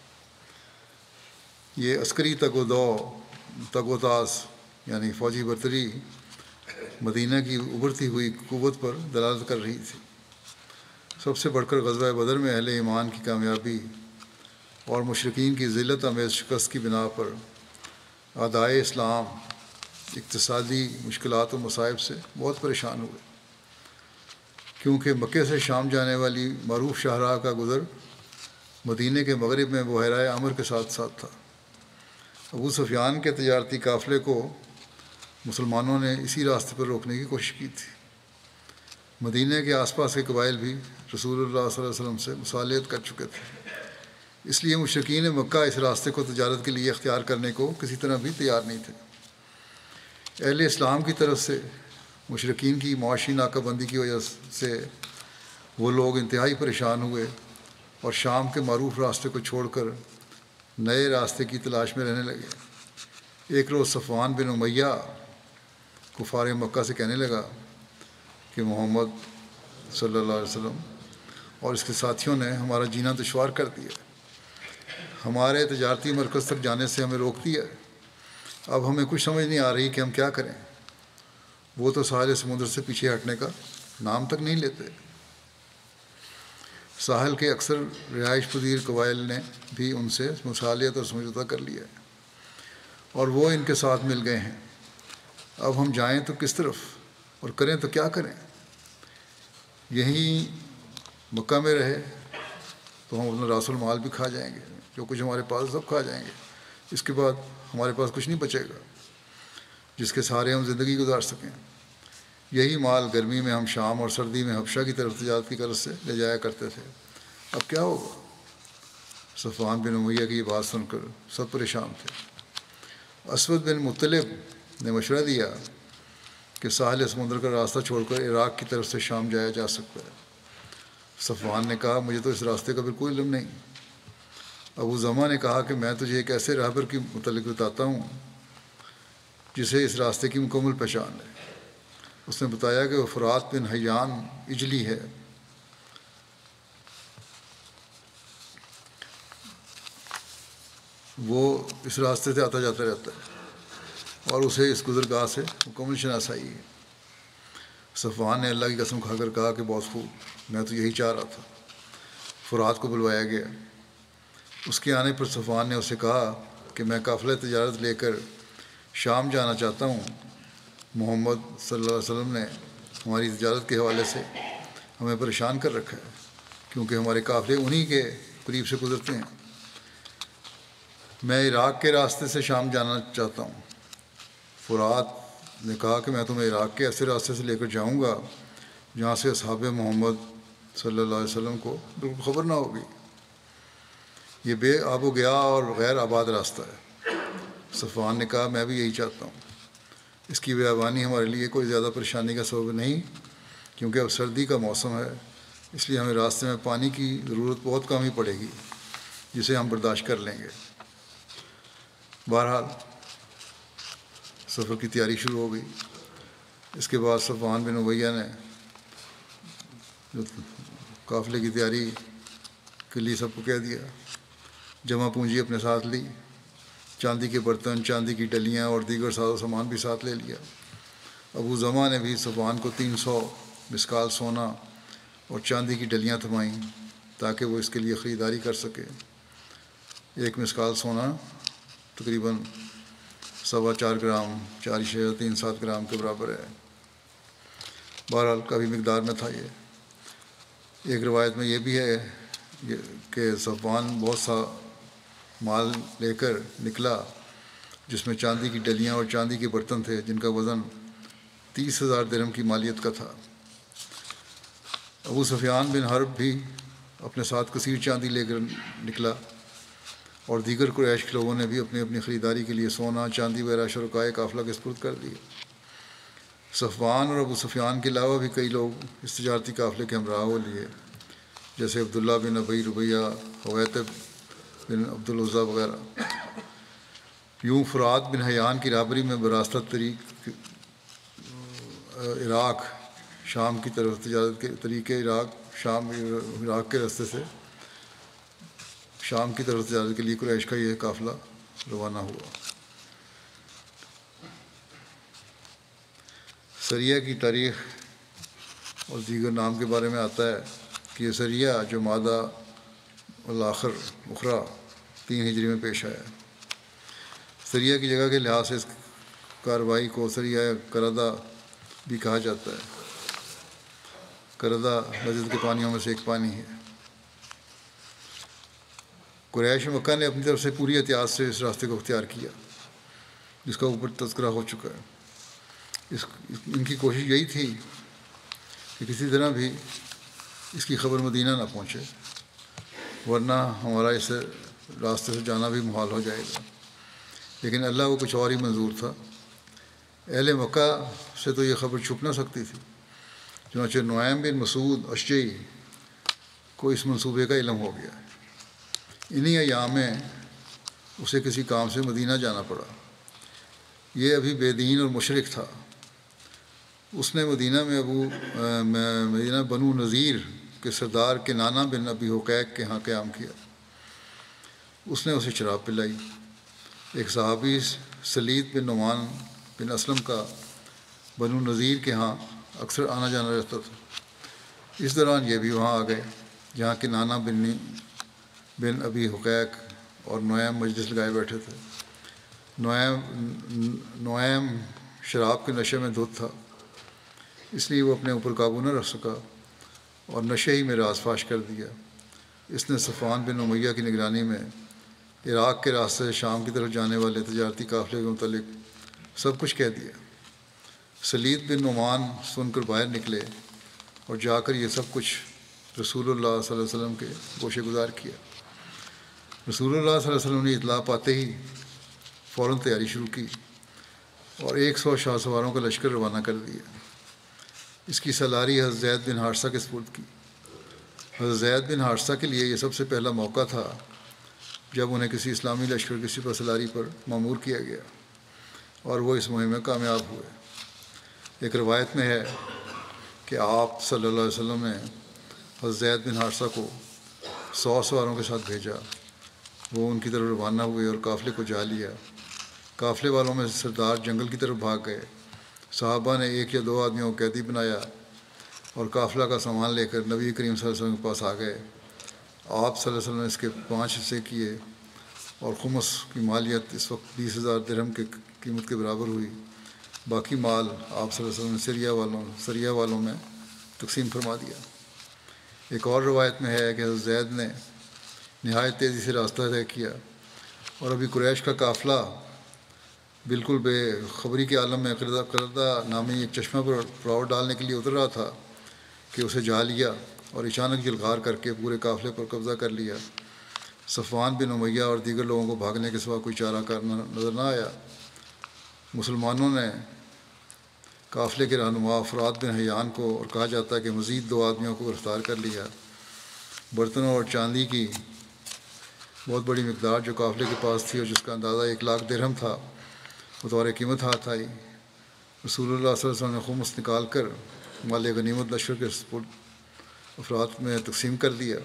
Speaker 2: یہ عسکری تگ و دو تگ و تاز یعنی فوجی برتری مدینہ کی ابھرتی ہوئی قوت پر دلالت کر رہی تھی۔ سب سے بڑھ کر غزوہ بدر میں اہل ایمان کی کامیابی اور مشرکین کی ذلت آمیز شکست کی بنا پر اعدائے اسلام اقتصادی مشکلات و مصائب سے بہت پریشان ہوئے، کیونکہ مکے سے شام جانے والی معروف شاہراہ کا گزر مدینہ کے مغرب میں بحیرہ عمر کے ساتھ ساتھ تھا۔ ابو سفیان کے تجارتی قافلے کو مسلمانوں نے اسی راستے پر روکنے کی کوشش کی تھی۔ مدینہ کے آس پاس کے قبائل بھی رسول اللہ صلی اللہ علیہ وسلم سے مصالحت کر چکے تھے، اس لیے مشرکین مکہ اس راستے کو تجارت کے لیے اختیار کرنے کو کسی طرح بھی تیار نہیں تھے۔ اہل اسلام کی طرف سے مشرکین کی معاشی ناکہ بندی کی وجہ سے وہ لوگ انتہائی پریشان ہوئے اور شام کے معروف راستے کو چھوڑ کر نئے راستے کی تلاش میں رہنے لگے۔ ایک روز صفوان بن امیہ کفار مکہ سے کہنے لگا کہ محمد صلی اللہ علیہ وسلم اور اس کے ساتھیوں نے ہمارا جینا دشوار کر دیا، ہمارے تجارتی مرکز تک جانے سے ہمیں روک دیا، اب ہمیں کچھ سمجھ نہیں آ رہی کہ ہم کیا کریں۔ وہ تو ساحل سمندر سے پیچھے ہٹنے کا نام تک نہیں لیتے۔ ساحل کے اکثر رہائش پذیر قبائل نے بھی ان سے مصالحت اور سمجھوتہ کر لیا ہے، اور وہ ان کے ساتھ مل گئے ہیں۔ اب ہم جائیں تو کس طرف اور کریں تو کیا کریں؟ یہیں مکہ میں رہے تو ہم اپنا راس المال بھی کھا جائیں گے، جو کچھ ہمارے پاس سب کھا جائیں گے، اس کے بعد ہمارے پاس کچھ نہیں بچے گا جس کے سہارے ہم زندگی گزار سکیں۔ یہی مال گرمی میں ہم شام اور سردی میں حبشہ کی طرف تجارت کی غرض سے لے جایا کرتے تھے، اب کیا ہوگا؟ صفوان بن امیہ کی یہ بات سن کر سب پریشان تھے۔ اسود بن مطلب نے مشورہ دیا کہ ساحل سمندر کا راستہ چھوڑ کر عراق کی طرف سے شام جایا جا سکتا ہے۔ صفوان نے کہا مجھے تو اس راستے کا بالکل علم نہیں۔ ابو زمع نے کہا کہ میں تجھے ایک ایسے راہبر کی متعلق بتاتا ہوں جسے اس راستے کی مکمل پہچان ہے۔ اس نے بتایا کہ وہ فرات بن حیان اجلی ہے، وہ اس راستے سے آتا جاتا رہتا ہے اور اسے اس گزرگاہ سے مکمل شناسائی ہے۔ صفوان نے اللہ کی قسم کھا کر کہا کہ بہت خوب، میں تو یہی چاہ رہا تھا۔ فرات کو بلوایا گیا۔ اس کے آنے پر صفوان نے اسے کہا کہ میں قافلہ تجارت لے کر شام جانا چاہتا ہوں۔ محمد صلی اللہ علیہ وسلم نے ہماری تجارت کے حوالے سے ہمیں پریشان کر رکھا ہے، کیونکہ ہمارے قافلے انہی کے قریب سے گزرتے ہیں۔ میں عراق کے راستے سے شام جانا چاہتا ہوں۔ فرات نے کہا کہ میں تمہیں عراق کے ایسے راستے سے لے کر جاؤں گا جہاں سے اصحاب محمد صلی اللہ علیہ وسلم کو بالکل خبر نہ ہوگی۔ یہ بے آب و گیا اور غیر آباد راستہ ہے۔ صفوان نے کہا میں بھی یہی چاہتا ہوں۔ اس کی بیابانی ہمارے لیے کوئی زیادہ پریشانی کا سبب نہیں، کیونکہ اب سردی کا موسم ہے، اس لیے ہمیں راستے میں پانی کی ضرورت بہت کم ہی پڑے گی، جسے ہم برداشت کر لیں گے۔ بہرحال سفر کی تیاری شروع ہو گئی۔ اس کے بعد صفوان بن امیہ نے جو قافلے کی تیاری کے لیے سب کو کہہ دیا، جمع پونجی اپنے ساتھ لی، چاندی کے برتن، چاندی کی ڈلیاں اور دیگر ساز و سامان بھی ساتھ لے لیا۔ ابو زمع نے بھی صفوان کو تین سو مسکال سونا اور چاندی کی ڈلیاں تھمائیں تاکہ وہ اس کے لیے خریداری کر سکے۔ ایک مسکال سونا تقریباً سوا چار گرام چار اشاریہ تین سات گرام کے برابر ہے۔ بہرحال کافی مقدار میں تھا یہ۔ ایک روایت میں یہ بھی ہے کہ صفوان بہت سا مال لے کر نکلا جس میں چاندی کی ڈلیاں اور چاندی کے برتن تھے جن کا وزن تیس ہزار درہم کی مالیت کا تھا۔ ابو سفیان بن حرب بھی اپنے ساتھ کثیر چاندی لے کر نکلا، اور دیگر قریش کے لوگوں نے بھی اپنی اپنی خریداری کے لیے سونا، چاندی وغیرہ شرکائے قافلہ کے سپرد کر دیے۔ صفوان اور ابو سفیان کے علاوہ بھی کئی لوگ اس تجارتی قافلے کے ہمراہ ہو لیے، جیسے عبداللہ بن ابی ربیہ، حویطب بن عبدالعزیٰ وغیرہ۔ یوں فرات بن حیان کی رابری میں براستہ طریق عراق شام کی طرف تجارت کے طریقے عراق شام عراق کے راستے سے شام کی طرف تجارت کے لیے قریش کا یہ قافلہ روانہ ہوا۔ سریہ کی تاریخ اور دیگر نام کے بارے میں آتا ہے کہ یہ سریہ جو مادہ الاخر اخرى تین ہجری میں پیش آیا۔ سریہ کی جگہ کے لحاظ سے اس کارروائی کو سریہ کردہ بھی کہا جاتا ہے۔ کردہ نجد کے پانیوں میں سے ایک پانی ہے۔ قریش مکہ نے اپنی طرف سے پوری احتیاط سے اس راستے کو اختیار کیا جس کا اوپر تذکرہ ہو چکا ہے۔ اس ان کی کوشش یہی تھی کہ کسی طرح بھی اس کی خبر مدینہ نہ پہنچے، ورنہ ہمارا اس راستے سے جانا بھی محال ہو جائے گا۔ لیکن اللہ کو کچھ اور ہی منظور تھا۔ اہل مکہ سے تو یہ خبر چھپ نہ سکتی تھی، چنانچہ نعیم بن مسعود اشجعی کو اس منصوبے کا علم ہو گیا۔ انہی ایام میں اسے کسی کام سے مدینہ جانا پڑا۔ یہ ابھی بے دین اور مشرک تھا۔ اس نے مدینہ میں ابو مدینہ بنو نذیر کے سردار کنانہ بن ابی حقیق کے ہاں قیام کیا۔ اس نے اسے شراب پلائی۔ ایک صحابی سلید بن نعمان بن اسلم کا بنو نذیر کے ہاں اکثر آنا جانا رہتا تھا۔ اس دوران یہ بھی وہاں آ گئے جہاں کنانہ بن بن ابی حقیق اور نعیم مجلس لگائے بیٹھے تھے۔ نعیم نعیم شراب کے نشے میں دھت تھا، اس لیے وہ اپنے اوپر قابو نہ رکھ سکا اور نشے ہی میں راز فاش کر دیا۔ اس نے صفوان بن امیہ کی نگرانی میں عراق کے راستے سے شام کی طرف جانے والے تجارتی قافلے کے متعلق سب کچھ کہہ دیا۔ سلید بن نعمان سن کر باہر نکلے اور جا کر یہ سب کچھ رسول اللہ صلی اللہ علیہ وسلم کے گوشے گزار کیا۔ رسول اللہ صلی اللہ علیہ وسلم نے اطلاع پاتے ہی فوراً تیاری شروع کی اور ایک سو شاہ سواروں کا لشکر روانہ کر دیا۔ اس کی سالاری حضرت زید بن حارثہ کے سپرد کی۔ حضرت زید بن حارثہ کے لیے یہ سب سے پہلا موقع تھا جب انہیں کسی اسلامی لشکر کی سپہ سالاری پر مامور کیا گیا اور وہ اس مہم میں کامیاب ہوئے۔ ایک روایت میں ہے کہ آپ صلی اللہ علیہ وسلم نے حضرت زید بن حارثہ کو سو سواروں کے ساتھ بھیجا۔ وہ ان کی طرف روانہ ہوئے اور قافلے کو جا لیا۔ قافلے والوں میں سردار جنگل کی طرف بھاگ گئے۔ صحابہ نے ایک یا دو آدمیوں کو قیدی بنایا اور قافلہ کا سامان لے کر نبی کریم صلی اللہ علیہ وسلم کے پاس آ گئے۔ آپ صلی اللہ علیہ وسلم نے اس کے پانچ حصے کیے اور خمس کی مالیت اس وقت بیس ہزار درہم کی قیمت کے برابر ہوئی۔ باقی مال آپ صلی اللہ علیہ وسلم نے سریہ والوں سریہ والوں میں تقسیم فرما دیا۔ ایک اور روایت میں ہے کہ حضرت زید نے نہایت تیزی سے راستہ طے کیا اور ابھی قریش کا قافلہ بالکل بے خبری کے عالم میں قردہ قردہ نامی ایک چشمہ پر پڑاؤ ڈالنے کے لیے اتر رہا تھا کہ اسے جا لیا اور اچانک جلغار کر کے پورے قافلے پر قبضہ کر لیا۔ صفوان بن امیہ اور دیگر لوگوں کو بھاگنے کے سوا کوئی چارہ کار نظر نہ آیا۔ مسلمانوں نے قافلے کے رہنما فرات بن حیان کو، اور کہا جاتا ہے کہ مزید دو آدمیوں کو گرفتار کر لیا۔ برتنوں اور چاندی کی بہت بڑی مقدار جو قافلے کے پاس تھی اور جس کا اندازہ ایک لاکھ درہم تھا، بطور قیمت ہاتھ آئی۔ رسول اللہ صلی اللہ علیہ وسلم نے خمس نکال کر مال غنیمت لشکر کے سپرد افراد میں تقسیم کر دیا۔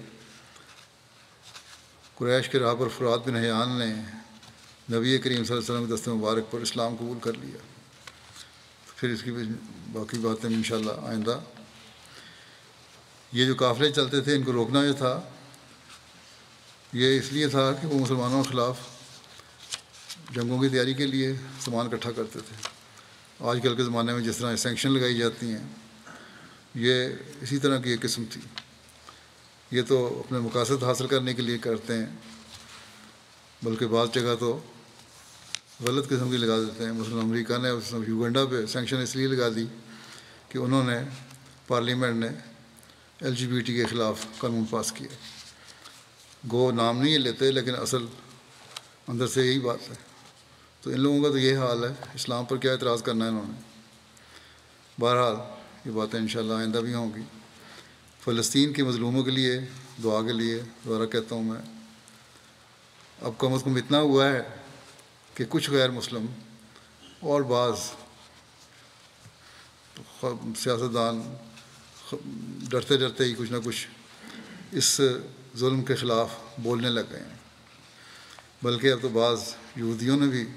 Speaker 2: قریش کے راہ پر فرات بن حیان نے نبی کریم صلی اللہ علیہ وسلم کے دست مبارک پر اسلام قبول کر لیا۔ پھر اس کی باقی باتیں انشاءاللہ آئندہ۔ یہ جو قافلے چلتے تھے ان کو روکنا جو تھا، یہ اس لیے تھا کہ وہ مسلمانوں کے خلاف جنگوں کی تیاری کے لیے سامان اکٹھا کرتے تھے۔ آج کل کے زمانے میں جس طرح سینکشن لگائی جاتی ہیں، یہ اسی طرح کی ایک قسم تھی۔ یہ تو اپنے مقاصد حاصل کرنے کے لیے کرتے ہیں، بلکہ بعض جگہ تو غلط قسم کی لگا دیتے ہیں۔ مثلاً امریکہ نے یوگنڈا پہ سینکشن اس لیے لگا دی کہ انہوں نے پارلیمنٹ نے ایل جی بی ٹی کے خلاف قانون پاس کیا۔ گو نام نہیں لیتے لیکن اصل اندر سے یہی بات ہے۔ تو ان لوگوں کا تو یہ حال ہے، اسلام پر کیا اعتراض کرنا ہے انہوں نے۔ بہرحال یہ باتیں انشاءاللہ آئندہ بھی ہوں گی۔ فلسطین کے مظلوموں کے لیے دعا کے لیے دوبارہ کہتا ہوں میں، اب کم از کم اتنا ہوا ہے کہ کچھ غیر مسلم اور بعض سیاستدان ڈرتے ڈرتے ہی کچھ نہ کچھ اس ظلم کے خلاف بولنے لگ گئے ہیں۔ بلکہ اب تو بعض یہودیوں نے بھی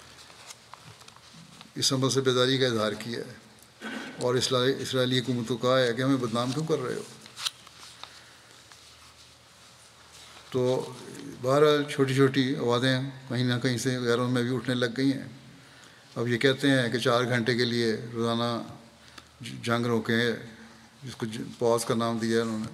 Speaker 2: اس عمل سے بیداری کا اظہار کیا ہے اور اسرائیلی حکومت کو کہا ہے کہ ہمیں بدنام کیوں کر رہے ہو۔ تو بہرحال چھوٹی چھوٹی آوازیں کہیں نہ کہیں سے غیروں میں بھی اٹھنے لگ گئی ہیں۔ اب یہ کہتے ہیں کہ چار گھنٹے کے لیے روزانہ جنگ روکیں، جس کو پاز کا نام دیا ہے انہوں نے،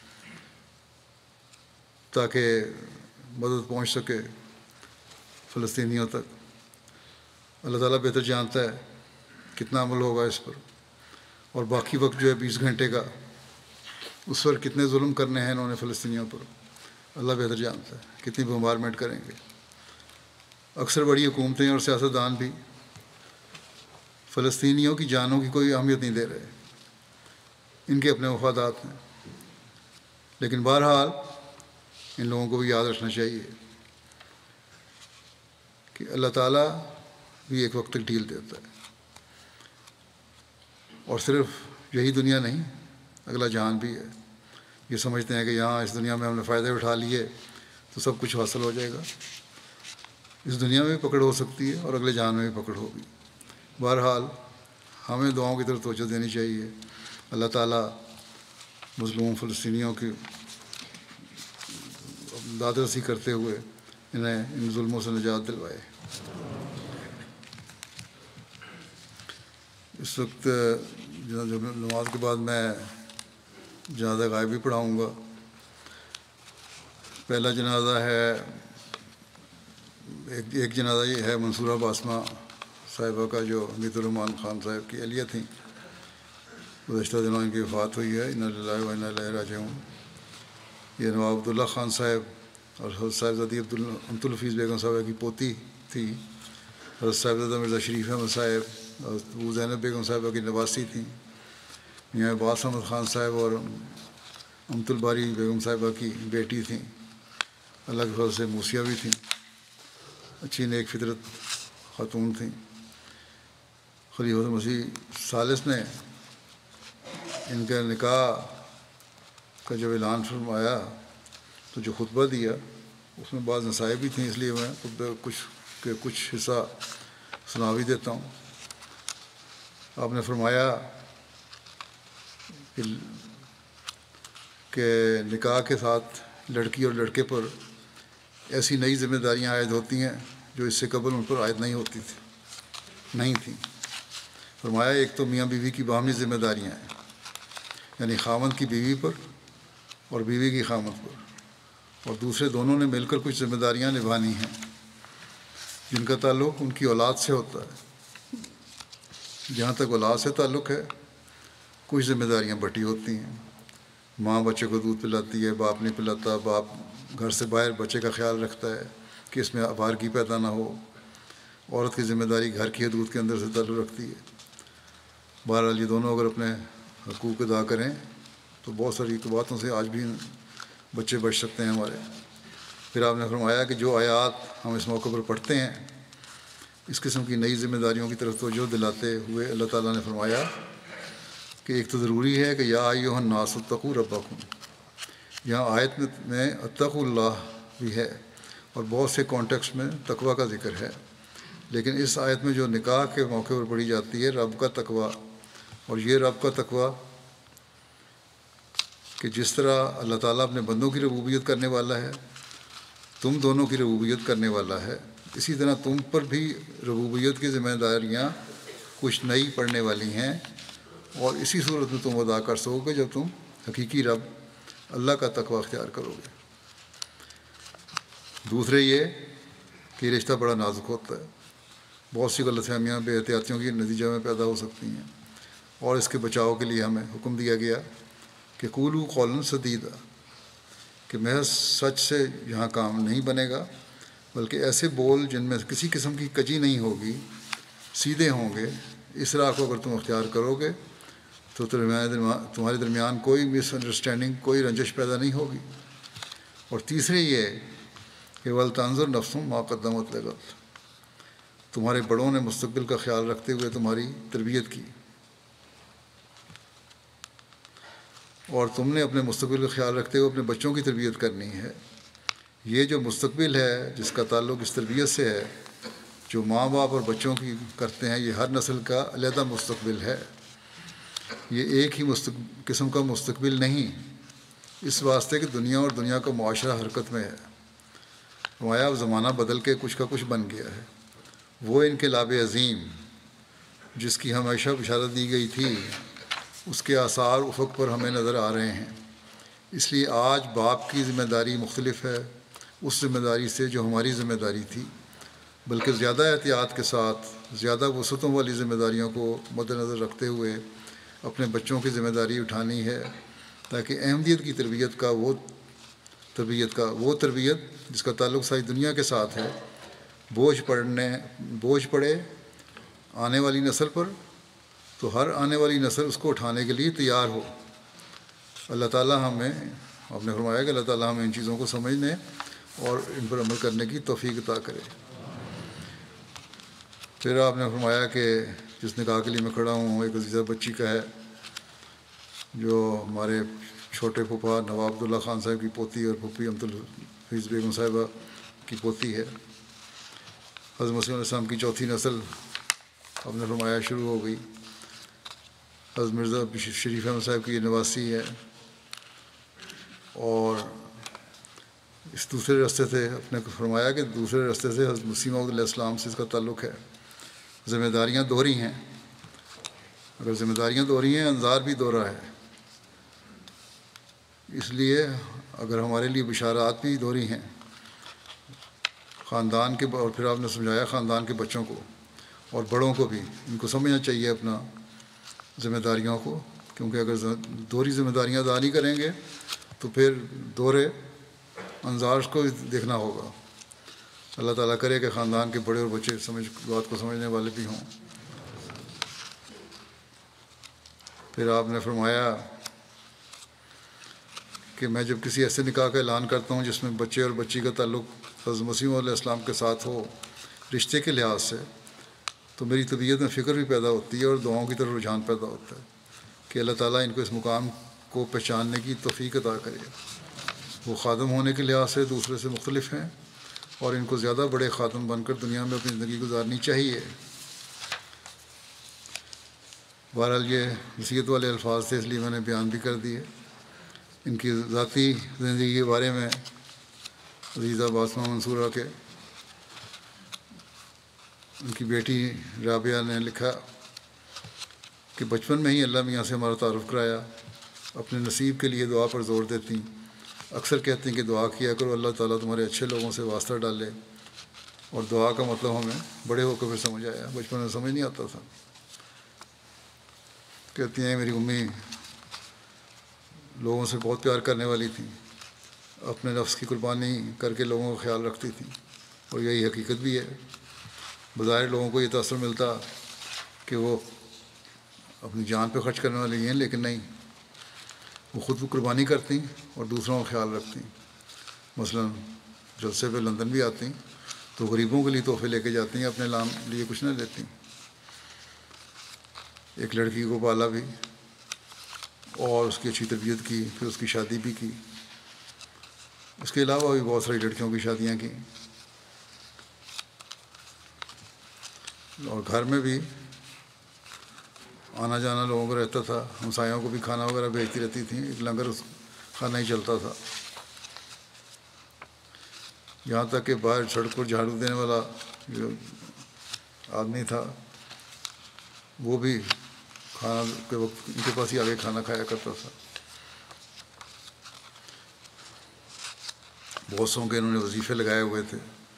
Speaker 2: تاکہ مدد پہنچ سکے فلسطینیوں تک۔ اللہ تعالیٰ بہتر جانتا ہے کتنا عمل ہوگا اس پر، اور باقی وقت جو ہے بیس گھنٹے کا، اس پر کتنے ظلم کرنے ہیں انہوں نے فلسطینیوں پر، اللہ بہتر جانتا ہے کتنی بمبارمنٹ کریں گے۔ اکثر بڑی حکومتیں اور سیاستدان بھی فلسطینیوں کی جانوں کی کوئی اہمیت نہیں دے رہے، ان کے اپنے مفادات ہیں۔ لیکن بہرحال ان لوگوں کو بھی یاد رکھنا چاہیے کہ اللہ تعالیٰ بھی ایک وقت تک ڈھیل دیتا ہے، اور صرف یہی دنیا نہیں، اگلا جہان بھی ہے۔ یہ سمجھتے ہیں کہ یہاں اس دنیا میں ہم نے فائدے اٹھا لیے تو سب کچھ حاصل ہو جائے گا۔ اس دنیا میں بھی پکڑ ہو سکتی ہے اور اگلے جہان میں بھی پکڑ ہوگی۔ بہرحال ہمیں دعاؤں کی طرف توجہ دینی چاہیے، اللہ تعالیٰ مظلوم فلسطینیوں کی داد رسی کرتے ہوئے انہیں ان ظلموں سے نجات دلوائے۔ اس وقت نماز کے بعد میں جنازہ غائبی پڑھاؤں گا۔ پہلا جنازہ ہے، ایک ایک جنازہ یہ ہے منصورہ باسمہ صاحبہ کا، جو حمید الرحمٰن خان صاحب کی اہلیہ تھیں۔ گزشتہ دنوں ان کی وفات ہوئی ہے، انا للہ و انا الیہ راجعون۔ یہ نواب عبداللہ خان صاحب اور حضرت صاحبزادی عبد الحفیظ بیگم صاحبہ کی پوتی تھی۔ حضرت صاحبزادہ مرزا شریف احمد صاحب اور ابو زینب بیگم صاحبہ کی نواسی تھیں۔ میاں عباس احمد خان صاحب اور امت الباری بیگم صاحبہ کی بیٹی تھیں۔ اللہ کے فضل سے موسیہ بھی تھیں، اچھی نیک فطرت خاتون تھیں۔ خلیفۃ مسیح ثالث نے ان کا نکاح کا جب اعلان فرمایا تو جو خطبہ دیا اس میں بعض نصائح بھی تھیں، اس لیے میں خطبہ کچھ کے کچھ حصہ سنا بھی دیتا ہوں۔ آپ نے فرمایا کہ کہ نکاح کے ساتھ لڑکی اور لڑکے پر ایسی نئی ذمہ داریاں عائد ہوتی ہیں جو اس سے قبل ان پر عائد نہیں ہوتی تھی نہیں تھیں۔ فرمایا ایک تو میاں بیوی کی باہمی ذمہ داریاں ہیں، یعنی خاوند کی بیوی پر اور بیوی کی خامت پر، اور دوسرے دونوں نے مل کر کچھ ذمہ داریاں نبھانی ہیں جن کا تعلق ان کی اولاد سے ہوتا ہے۔ جہاں تک اولاد سے تعلق ہے کچھ ذمہ داریاں بٹی ہوتی ہیں۔ ماں بچے کو دودھ پلاتی ہے، باپ نہیں پلاتا، باپ گھر سے باہر بچے کا خیال رکھتا ہے کہ اس میں آوارگی پیدا نہ ہو۔ عورت کی ذمہ داری گھر کی حدود کے اندر سے تعلق رکھتی ہے۔ بہرحال یہ دونوں اگر اپنے حقوق ادا کریں تو بہت ساری باتوں سے آج بھی بچے بچ سکتے ہیں ہمارے۔ پھر آپ نے فرمایا کہ جو آیات ہم اس موقع پر پڑھتے ہیں اس قسم کی نئی ذمہ داریوں کی طرف توجہ دلاتے ہوئے اللہ تعالیٰ نے فرمایا کہ ایک تو ضروری ہے کہ یا ایھا الناس اتقوا ربکم، یہاں آیت میں اتقوا اللہ بھی ہے اور بہت سے کانٹیکسٹ میں تقوی کا ذکر ہے، لیکن اس آیت میں جو نکاح کے موقع پر پڑھی جاتی ہے رب کا تقوی، اور یہ رب کا تقوی کہ جس طرح اللہ تعالیٰ اپنے بندوں کی ربوبیت کرنے والا ہے، تم دونوں کی ربوبیت کرنے والا ہے، اسی طرح تم پر بھی ربوبیت کی ذمہ داریاں کچھ نئی پڑنے والی ہیں، اور اسی صورت میں تم ادا کر سکو گے جب تم حقیقی رب اللہ کا تقوی اختیار کرو گے۔ دوسرے یہ کہ رشتہ بڑا نازک ہوتا ہے، بہت سی غلط فہمیاں بے احتیاطیوں کے نتیجے میں پیدا ہو سکتی ہیں، اور اس کے بچاؤ کے لیے ہمیں حکم دیا گیا کہ قولوا قولا سدیدا، کہ محض سچ سے یہاں کام نہیں بنے گا بلکہ ایسے بول جن میں کسی قسم کی کجی نہیں ہوگی، سیدھے ہوں گے۔ اس راہ کو اگر تم اختیار کرو گے تو تمہارے درمیان کوئی مس انڈرسٹینڈنگ، کوئی رنجش پیدا نہیں ہوگی۔ اور تیسرے یہ کہ وَلْتَنظُرْ نَفْسٌ مَا قَدَّمَتْ لِغَدٍ، تمہارے بڑوں نے مستقبل کا خیال رکھتے ہوئے تمہاری تربیت کی، اور تم نے اپنے مستقبل کا خیال رکھتے ہوئے اپنے بچوں کی تربیت کرنی ہے۔ یہ جو مستقبل ہے جس کا تعلق اس تربیت سے ہے جو ماں باپ اور بچوں کی کرتے ہیں، یہ ہر نسل کا علیحدہ مستقبل ہے، یہ ایک ہی مستق... قسم کا مستقبل نہیں، اس واسطے کہ دنیا اور دنیا کا معاشرہ حرکت میں ہے۔ فرمایا اب زمانہ بدل کے کچھ کا کچھ بن گیا ہے، وہ انقلاب عظیم جس کی ہمیشہ بشارت دی گئی تھی اس کے آثار افق پر ہمیں نظر آ رہے ہیں۔ اس لیے آج باپ کی ذمہ داری مختلف ہے اس ذمہ داری سے جو ہماری ذمہ داری تھی، بلکہ زیادہ احتیاط کے ساتھ زیادہ وسعتوں والی ذمہ داریوں کو مد نظر رکھتے ہوئے اپنے بچوں کی ذمہ داری اٹھانی ہے، تاکہ احمدیت کی تربیت کا وہ تربیت کا وہ تربیت جس کا تعلق ساری دنیا کے ساتھ ہے بوجھ پڑنے بوجھ پڑے آنے والی نسل پر، تو ہر آنے والی نسل اس کو اٹھانے کے لیے تیار ہو۔ اللہ تعالیٰ ہمیں آپ نے فرمایا کہ اللہ تعالیٰ ہمیں ان چیزوں کو سمجھنے اور ان پر عمل کرنے کی توفیق عطا کرے۔ پھر آپ نے فرمایا کہ جس نکاح کے لیے میں کھڑا ہوں ایک عزیزہ بچی کا ہے جو ہمارے چھوٹے پھوپھا نواب عبداللہ خان صاحب کی پوتی اور پھوپھی امت الحفیظ بیگم صاحبہ کی پوتی ہے۔ حضرت مسیح علیہ السلام کی چوتھی نسل آپ نے فرمایا شروع ہو گئی۔ حضرت مرزا شریف احمد صاحب کی یہ نواسی ہے، اور اس دوسرے راستے سے اپنے کو فرمایا کہ دوسرے راستے سے حضرت مسیح موعود علیہ السلام سے اس کا تعلق ہے۔ ذمہ داریاں دوہری ہیں، اگر ذمہ داریاں دوہری ہیں انظار بھی دوہرا ہے، اس لیے اگر ہمارے لیے بشارات بھی دوہری ہیں خاندان کے، اور پھر آپ نے سمجھایا خاندان کے بچوں کو اور بڑوں کو بھی ان کو سمجھنا چاہیے اپنا ذمہ داریوں کو، کیونکہ اگر دوہری ذمہ داریاں ادا نہیں کریں گے تو پھر دوہرے انظار کو دیکھنا ہوگا۔ اللہ تعالیٰ کرے کہ خاندان کے بڑے اور بچے سمجھ بات کو سمجھنے والے بھی ہوں۔ پھر آپ نے فرمایا کہ میں جب کسی ایسے نکاح کا اعلان کرتا ہوں جس میں بچے اور بچی کا تعلق حضرت مسیح علیہ السلام کے ساتھ ہو رشتے کے لحاظ سے، تو میری طبیعت میں فکر بھی پیدا ہوتی ہے اور دعاؤں کی طرف رجحان پیدا ہوتا ہے کہ اللہ تعالیٰ ان کو اس مقام کو پہچاننے کی توفیق عطا کرے۔ وہ خادم ہونے کے لحاظ سے دوسرے سے مختلف ہیں اور ان کو زیادہ بڑے خادم بن کر دنیا میں اپنی زندگی گزارنی چاہیے۔ بہرحال یہ وصیت والے الفاظ تھے اس لیے میں نے بیان بھی کر دیے۔ ان کی ذاتی زندگی کے بارے میں عزیزہ باسمہ منصورہ کے ان کی بیٹی رابعہ نے لکھا کہ بچپن میں ہی اللہ میاں سے ہمارا تعارف کرایا، اپنے نصیب کے لیے دعا پر زور دیتی اکثر کہتی ہیں کہ دعا کیا کرو اللہ تعالیٰ تمہارے اچھے لوگوں سے واسطہ ڈالے، اور دعا کا مطلب ہمیں بڑے ہو کر پھر سمجھ آیا، بچپن میں سمجھ نہیں آتا تھا۔ کہتی ہیں میری امی لوگوں سے بہت پیار کرنے والی تھیں، اپنے نفس کی قربانی کر کے لوگوں کا خیال رکھتی تھیں، اور یہی حقیقت بھی ہے۔ بظاہر لوگوں کو یہ تاثر ملتا کہ وہ اپنی جان پہ خرچ کرنے والی ہیں، لیکن نہیں، وہ خود بھی قربانی کرتی اور دوسروں کا خیال رکھتی۔ مثلاً جلسے پہ لندن بھی آتی تو غریبوں کے لیے تحفے لے کے جاتی ہیں، اپنے نام لیے کچھ نہ لیتی۔ ایک لڑکی کو پالا بھی اور اس کی اچھی تربیت کی، پھر اس کی شادی بھی کی۔ اس کے علاوہ بھی بہت ساری لڑکیوں کی شادیاں کی، اور گھر میں بھی آنا جانا لوگوں کا رہتا تھا، ہمسایوں کو بھی کھانا وغیرہ بھیجتی رہتی تھیں، ایک لنگر اس کھانا ہی چلتا تھا۔ یہاں تک کہ باہر سڑک پر جھاڑو دینے والا جو آدمی تھا وہ بھی کھانا کے وقت ان کے پاس ہی آگے کھانا کھایا کرتا تھا۔ بہت سو کے انہوں نے وظیفے لگائے ہوئے تھے،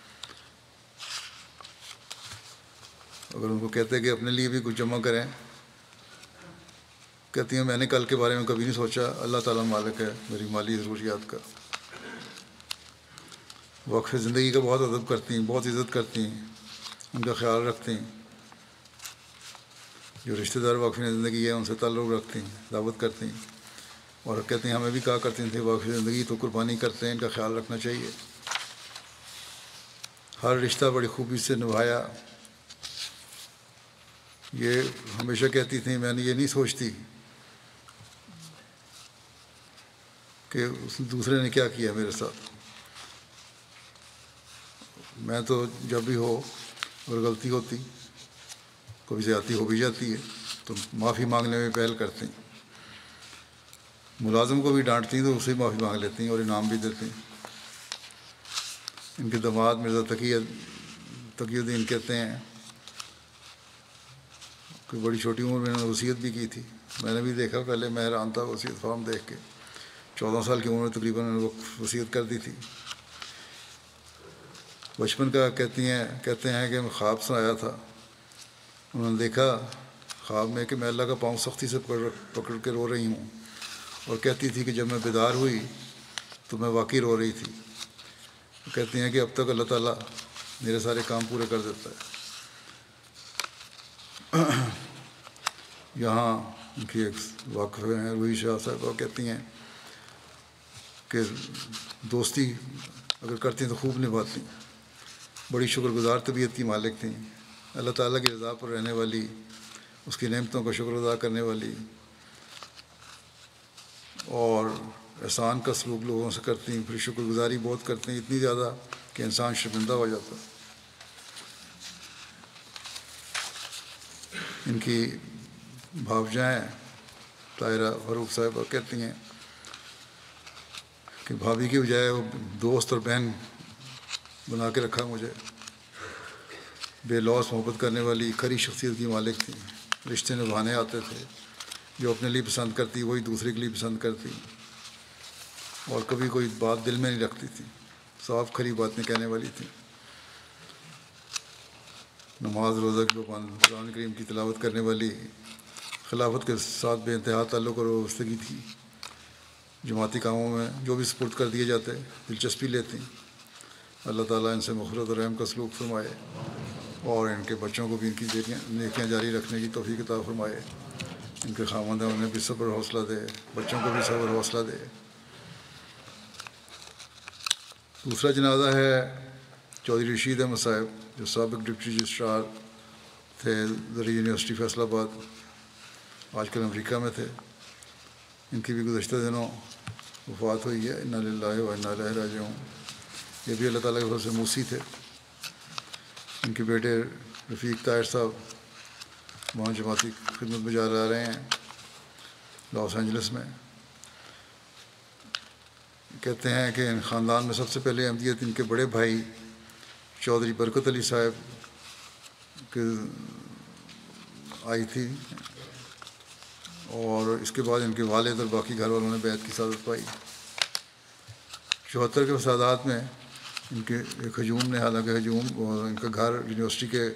Speaker 2: اگر ان کو کہتے کہ اپنے لیے بھی کچھ جمع کریں، کہتی ہیں میں نے کل کے بارے میں کبھی نہیں سوچا، اللہ تعالیٰ مالک ہے میری مالی ضروریات کا۔ وقف زندگی کا بہت ادب کرتی ہیں، بہت عزت کرتی ہیں، ان کا خیال رکھتی ہیں۔ جو رشتہ دار وقف زندگی ہے ان سے تعلق رکھتی ہیں، دعوت کرتی ہیں، اور کہتی ہیں ہمیں بھی کہا کرتی تھیں وقف زندگی تو قربانی کرتے ہیں، ان کا خیال رکھنا چاہیے۔ ہر رشتہ بڑی خوبی سے نبھایا۔ یہ ہمیشہ کہتی تھیں میں نے یہ نہیں سوچتی کہ اس دوسرے نے کیا کیا میرے ساتھ، میں تو جب بھی ہو اگر غلطی ہوتی، کبھی زیادتی ہو بھی جاتی ہے تو معافی مانگنے میں پہل کرتی، ملازم کو بھی ڈانٹتی تو اسے معافی مانگ لیتی اور انعام بھی دیتی۔ ان کے داماد مرزا تقی تقی الدین کہتے ہیں کہ بڑی چھوٹی عمر میں انہوں نے وصیت بھی کی تھی، میں نے بھی دیکھا، پہلے میں حیران تھا وصیت فارم دیکھ کے، چودہ سال کی عمر میں تقریباً انہوں نے وصیت کر دی تھی۔ بچپن کا کہتی ہیں کہتے ہیں کہ میں خواب سے آیا تھا، انہوں نے دیکھا خواب میں کہ میں اللہ کا پاؤں سختی سے پکڑ پکڑ کے رو رہی ہوں، اور کہتی تھی کہ جب میں بیدار ہوئی تو میں واقعی رو رہی تھی۔ کہتی ہیں کہ اب تک اللہ تعالیٰ میرے سارے کام پورے کر دیتا ہے۔ یہاں ان کی ایک واقف ہیں روحی شاہ صاحب، وہ کہتی ہیں کہ دوستی اگر کرتی ہیں تو خوب نبھاتی، بڑی شکر گزار طبیعت کی مالک تھیں، اللہ تعالیٰ کی رضا پر رہنے والی، اس کی نعمتوں کا شکر ادا کرنے والی، اور احسان کا سلوک لوگوں سے کرتی ہیں، پھر شکر گزاری بہت کرتی ہیں، اتنی زیادہ کہ انسان شرمندہ ہو جاتا ہے۔ ان کی بھابجائیں طاہرہ فاروق صاحبہ کہتی ہیں کہ بھابھی کی بجائے وہ دوست اور بہن بنا کے رکھا مجھے، بے لوث محبت کرنے والی کھری شخصیت کی مالک تھی، رشتے نبھانے آتے تھے، جو اپنے لیے پسند کرتی وہی دوسرے کے لیے پسند کرتی، اور کبھی کوئی بات دل میں نہیں رکھتی تھی، صاف کھری باتیں کہنے والی تھی۔ نماز روزہ کی پابند، قرآن کریم کی تلاوت کرنے والی، خلافت کے ساتھ بے انتہا تعلق اور وابستگی تھی، جماعتی کاموں میں جو بھی سپورٹ کر دیے جاتے دلچسپی لیتی۔ اللہ تعالیٰ ان سے مغفرت اور رحم کا سلوک فرمائے، اور ان کے بچوں کو بھی ان کی نیکیاں جاری رکھنے کی توفیق عطا فرمائے، ان کے خاوند ہیں انہیں بھی صبر حوصلہ دے، بچوں کو بھی صبر حوصلہ دے۔ دوسرا جنازہ ہے چودھری رشید احمد صاحب، جو سابق ڈپٹی رجسٹرار تھے زرعی یونیورسٹی فیصل آباد، آج کل امریکہ میں تھے۔ ان کی بھی گزشتہ دنوں وفات ہوئی ہے، انا للہ و انا الیہ راجعون۔ یہ بھی اللہ تعالیٰ کے فضل سے موسی تھے۔ ان کے بیٹے رفیق طاہر صاحب وہاں جماعتی خدمت میں جا رہے ہیں لاس اینجلس میں۔ کہتے ہیں کہ ان خاندان میں سب سے پہلے احمدیت ان کے بڑے بھائی چودھری برکت علی صاحب کے آئی تھی، اور اس کے بعد ان کے والد اور باقی گھر والوں نے بیعت کی سعادت پائی۔ چوہتر کے فسادات میں ان کے ایک ہجوم نے، حالانکہ ہجوم ان کا گھر یونیورسٹی کے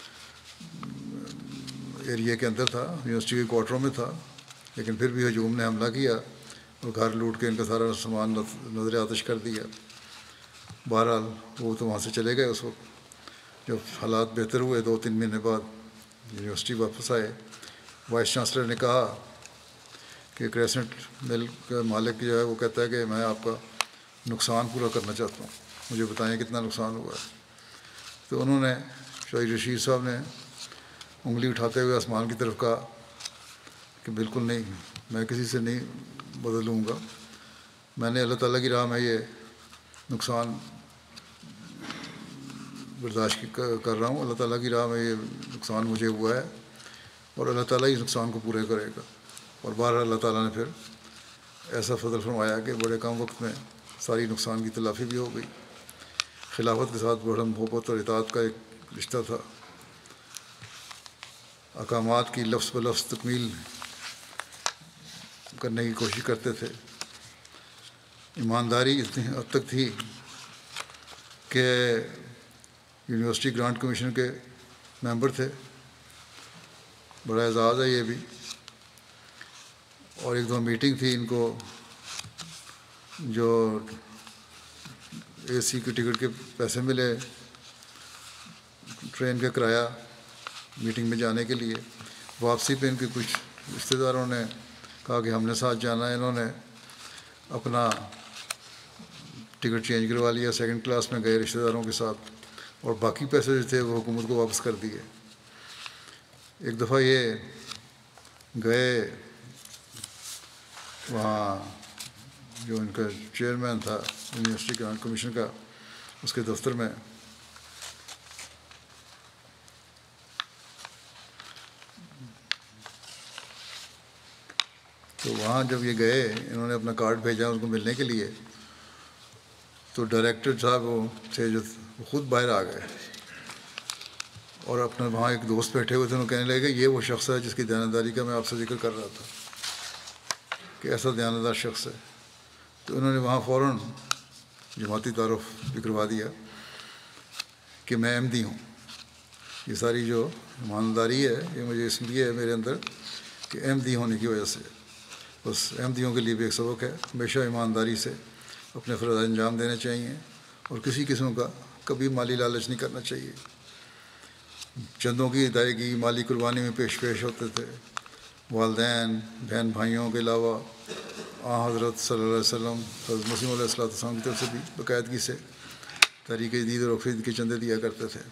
Speaker 2: ایریا کے اندر تھا، یونیورسٹی کے کوارٹروں میں تھا، لیکن پھر بھی ہجوم نے حملہ کیا اور گھر لوٹ کے ان کا سارا سامان نظر آتش کر دیا۔ بہرحال وہ تو وہاں سے چلے گئے۔ اس وقت جب حالات بہتر ہوئے دو تین مہینے بعد یونیورسٹی واپس آئے، وائس چانسلر نے کہا کہ کریسنٹ مل کا مالک جو ہے وہ کہتا ہے کہ میں آپ کا نقصان پورا کرنا چاہتا ہوں، مجھے بتائیں کتنا نقصان ہوا ہے۔ تو انہوں نے شاہد رشید صاحب نے انگلی اٹھاتے ہوئے آسمان کی طرف کہا کہ بالکل نہیں، میں کسی سے نہیں بدلوں گا، میں نے اللہ تعالیٰ کی راہ میں یہ نقصان برداشت کر رہا ہوں، اللہ تعالیٰ کی راہ میں یہ نقصان مجھے ہوا ہے اور اللہ تعالیٰ اس نقصان کو پورے کرے گا۔ اور بہرحال اللہ تعالیٰ نے پھر ایسا فضل فرمایا کہ بڑے کم وقت میں ساری نقصان کی تلافی بھی ہو گئی۔ خلافت کے ساتھ بڑا محبت اور اطاعت کا ایک رشتہ تھا۔ احکامات کی لفظ بلفظ تکمیل کرنے کی کوشش کرتے تھے۔ ایمانداری اتنی حد تک تھی کہ یونیورسٹی گرانٹ کمیشن کے ممبر تھے، بڑا اعزاز ہے یہ بھی۔ اور ایک دو میٹنگ تھی ان کو جو اے سی کے ٹکٹ کے پیسے ملے ٹرین کا کرایہ میٹنگ میں جانے کے لیے، واپسی پہ ان کے کچھ رشتہ داروں نے کہا کہ ہم نے ساتھ جانا ہے، انہوں نے اپنا ٹکٹ چینج کروا لیا، سیکنڈ کلاس میں گئے رشتہ داروں کے ساتھ، اور باقی پیسے جو تھے وہ حکومت کو واپس کر دیے۔ ایک دفعہ یہ گئے وہاں جو ان کا چیئرمین تھا یونیورسٹی گرانٹ کمیشن کا، اس کے دفتر میں، تو وہاں جب یہ گئے انہوں نے اپنا کارڈ بھیجا ان کو ملنے کے لیے، تو ڈائریکٹر صاحب وہ تھے جو خود باہر آ گئے اور اپنا وہاں ایک دوست بیٹھے ہوئے تھے، انہوں کہنے لگے کہ یہ وہ شخص ہے جس کی دیانتداری کا میں آپ سے ذکر کر رہا تھا کہ ایسا دیانتدار شخص ہے۔ تو انہوں نے وہاں فوراً جماعتی تعارف بھی کروا دیا کہ میں احمدی ہوں، یہ ساری جو ایمانداری ہے یہ مجھے اس لیے ہے میرے اندر کہ احمدی ہونے کی وجہ سے، بس احمدیوں کے لیے بھی ایک سبق ہے، ہمیشہ ایمانداری سے اپنے فرائض انجام دینے چاہیے اور کسی قسم کا کبھی مالی لالچ نہیں کرنا چاہیے۔ چندوں کی ادائیگی مالی قربانی میں پیش پیش ہوتے تھے۔ والدین بہن بھائیوں کے علاوہ آن حضرت صلی اللہ علیہ وسلم حضرت مسیم علیہ الصلوۃ والسلام کی طرف سے بھی باقاعدگی سے تحریک جدید اور اقرید کے چندے دیا کرتے تھے۔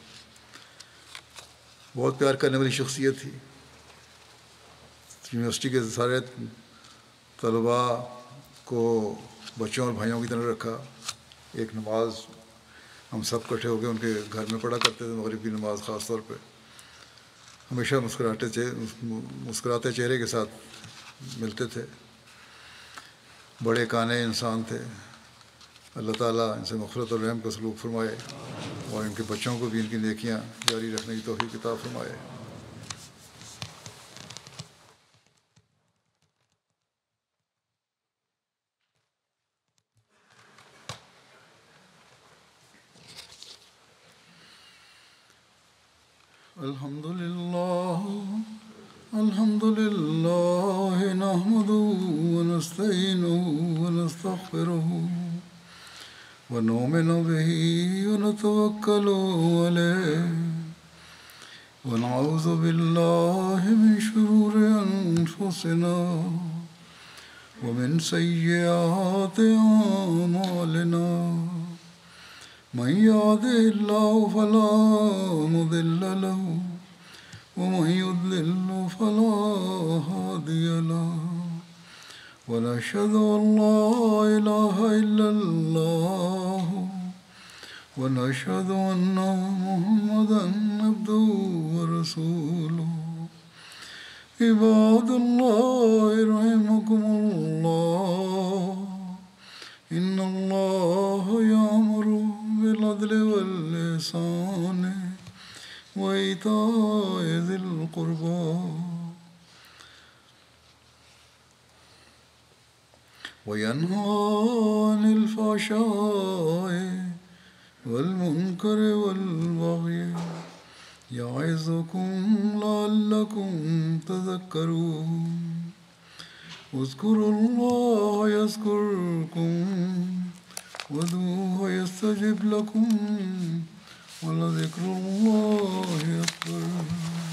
Speaker 2: بہت پیار کرنے والی شخصیت تھی۔ یونیورسٹی کے سارے طلباء کو بچوں اور بھائیوں کی طرح رکھا۔ ایک نماز ہم سب اکٹھے ہو کے ان کے گھر میں پڑھا کرتے تھے، مغرب کی نماز خاص طور پہ، ہمیشہ مسکراتے مسکراتے چہرے کے ساتھ ملتے تھے۔ بڑے کانے انسان تھے، اللہ تعالیٰ ان سے مغفرت اور رحم کا سلوک فرمائے اور ان کے بچوں کو بھی ان کی نیکیاں جاری رکھنے کی توفیق عطا فرمائے۔ الحمد للہ الحمد للہ نحمده ونستعینه ونستغفره ونؤمن به ونتوکل علیہ ونعوذ باللہ من شرور انفسنا ومن سیئات اعمالنا من يهده الله فلا مضل له ومن يضلل فلا هادي له ونشهد أن لا إله إلا الله ونشهد أن محمدا عبده ورسوله عباد الله رحمكم الله إن الله يأمر بالعدل والإحسان وإيتاء ذي القربى وينهى عن الفحشاء والمنكر والبغي يعظكم لعلكم تذكرون اذكروا الله يذكركم وادعوه يستجب لكم ولذكر الله أكبر.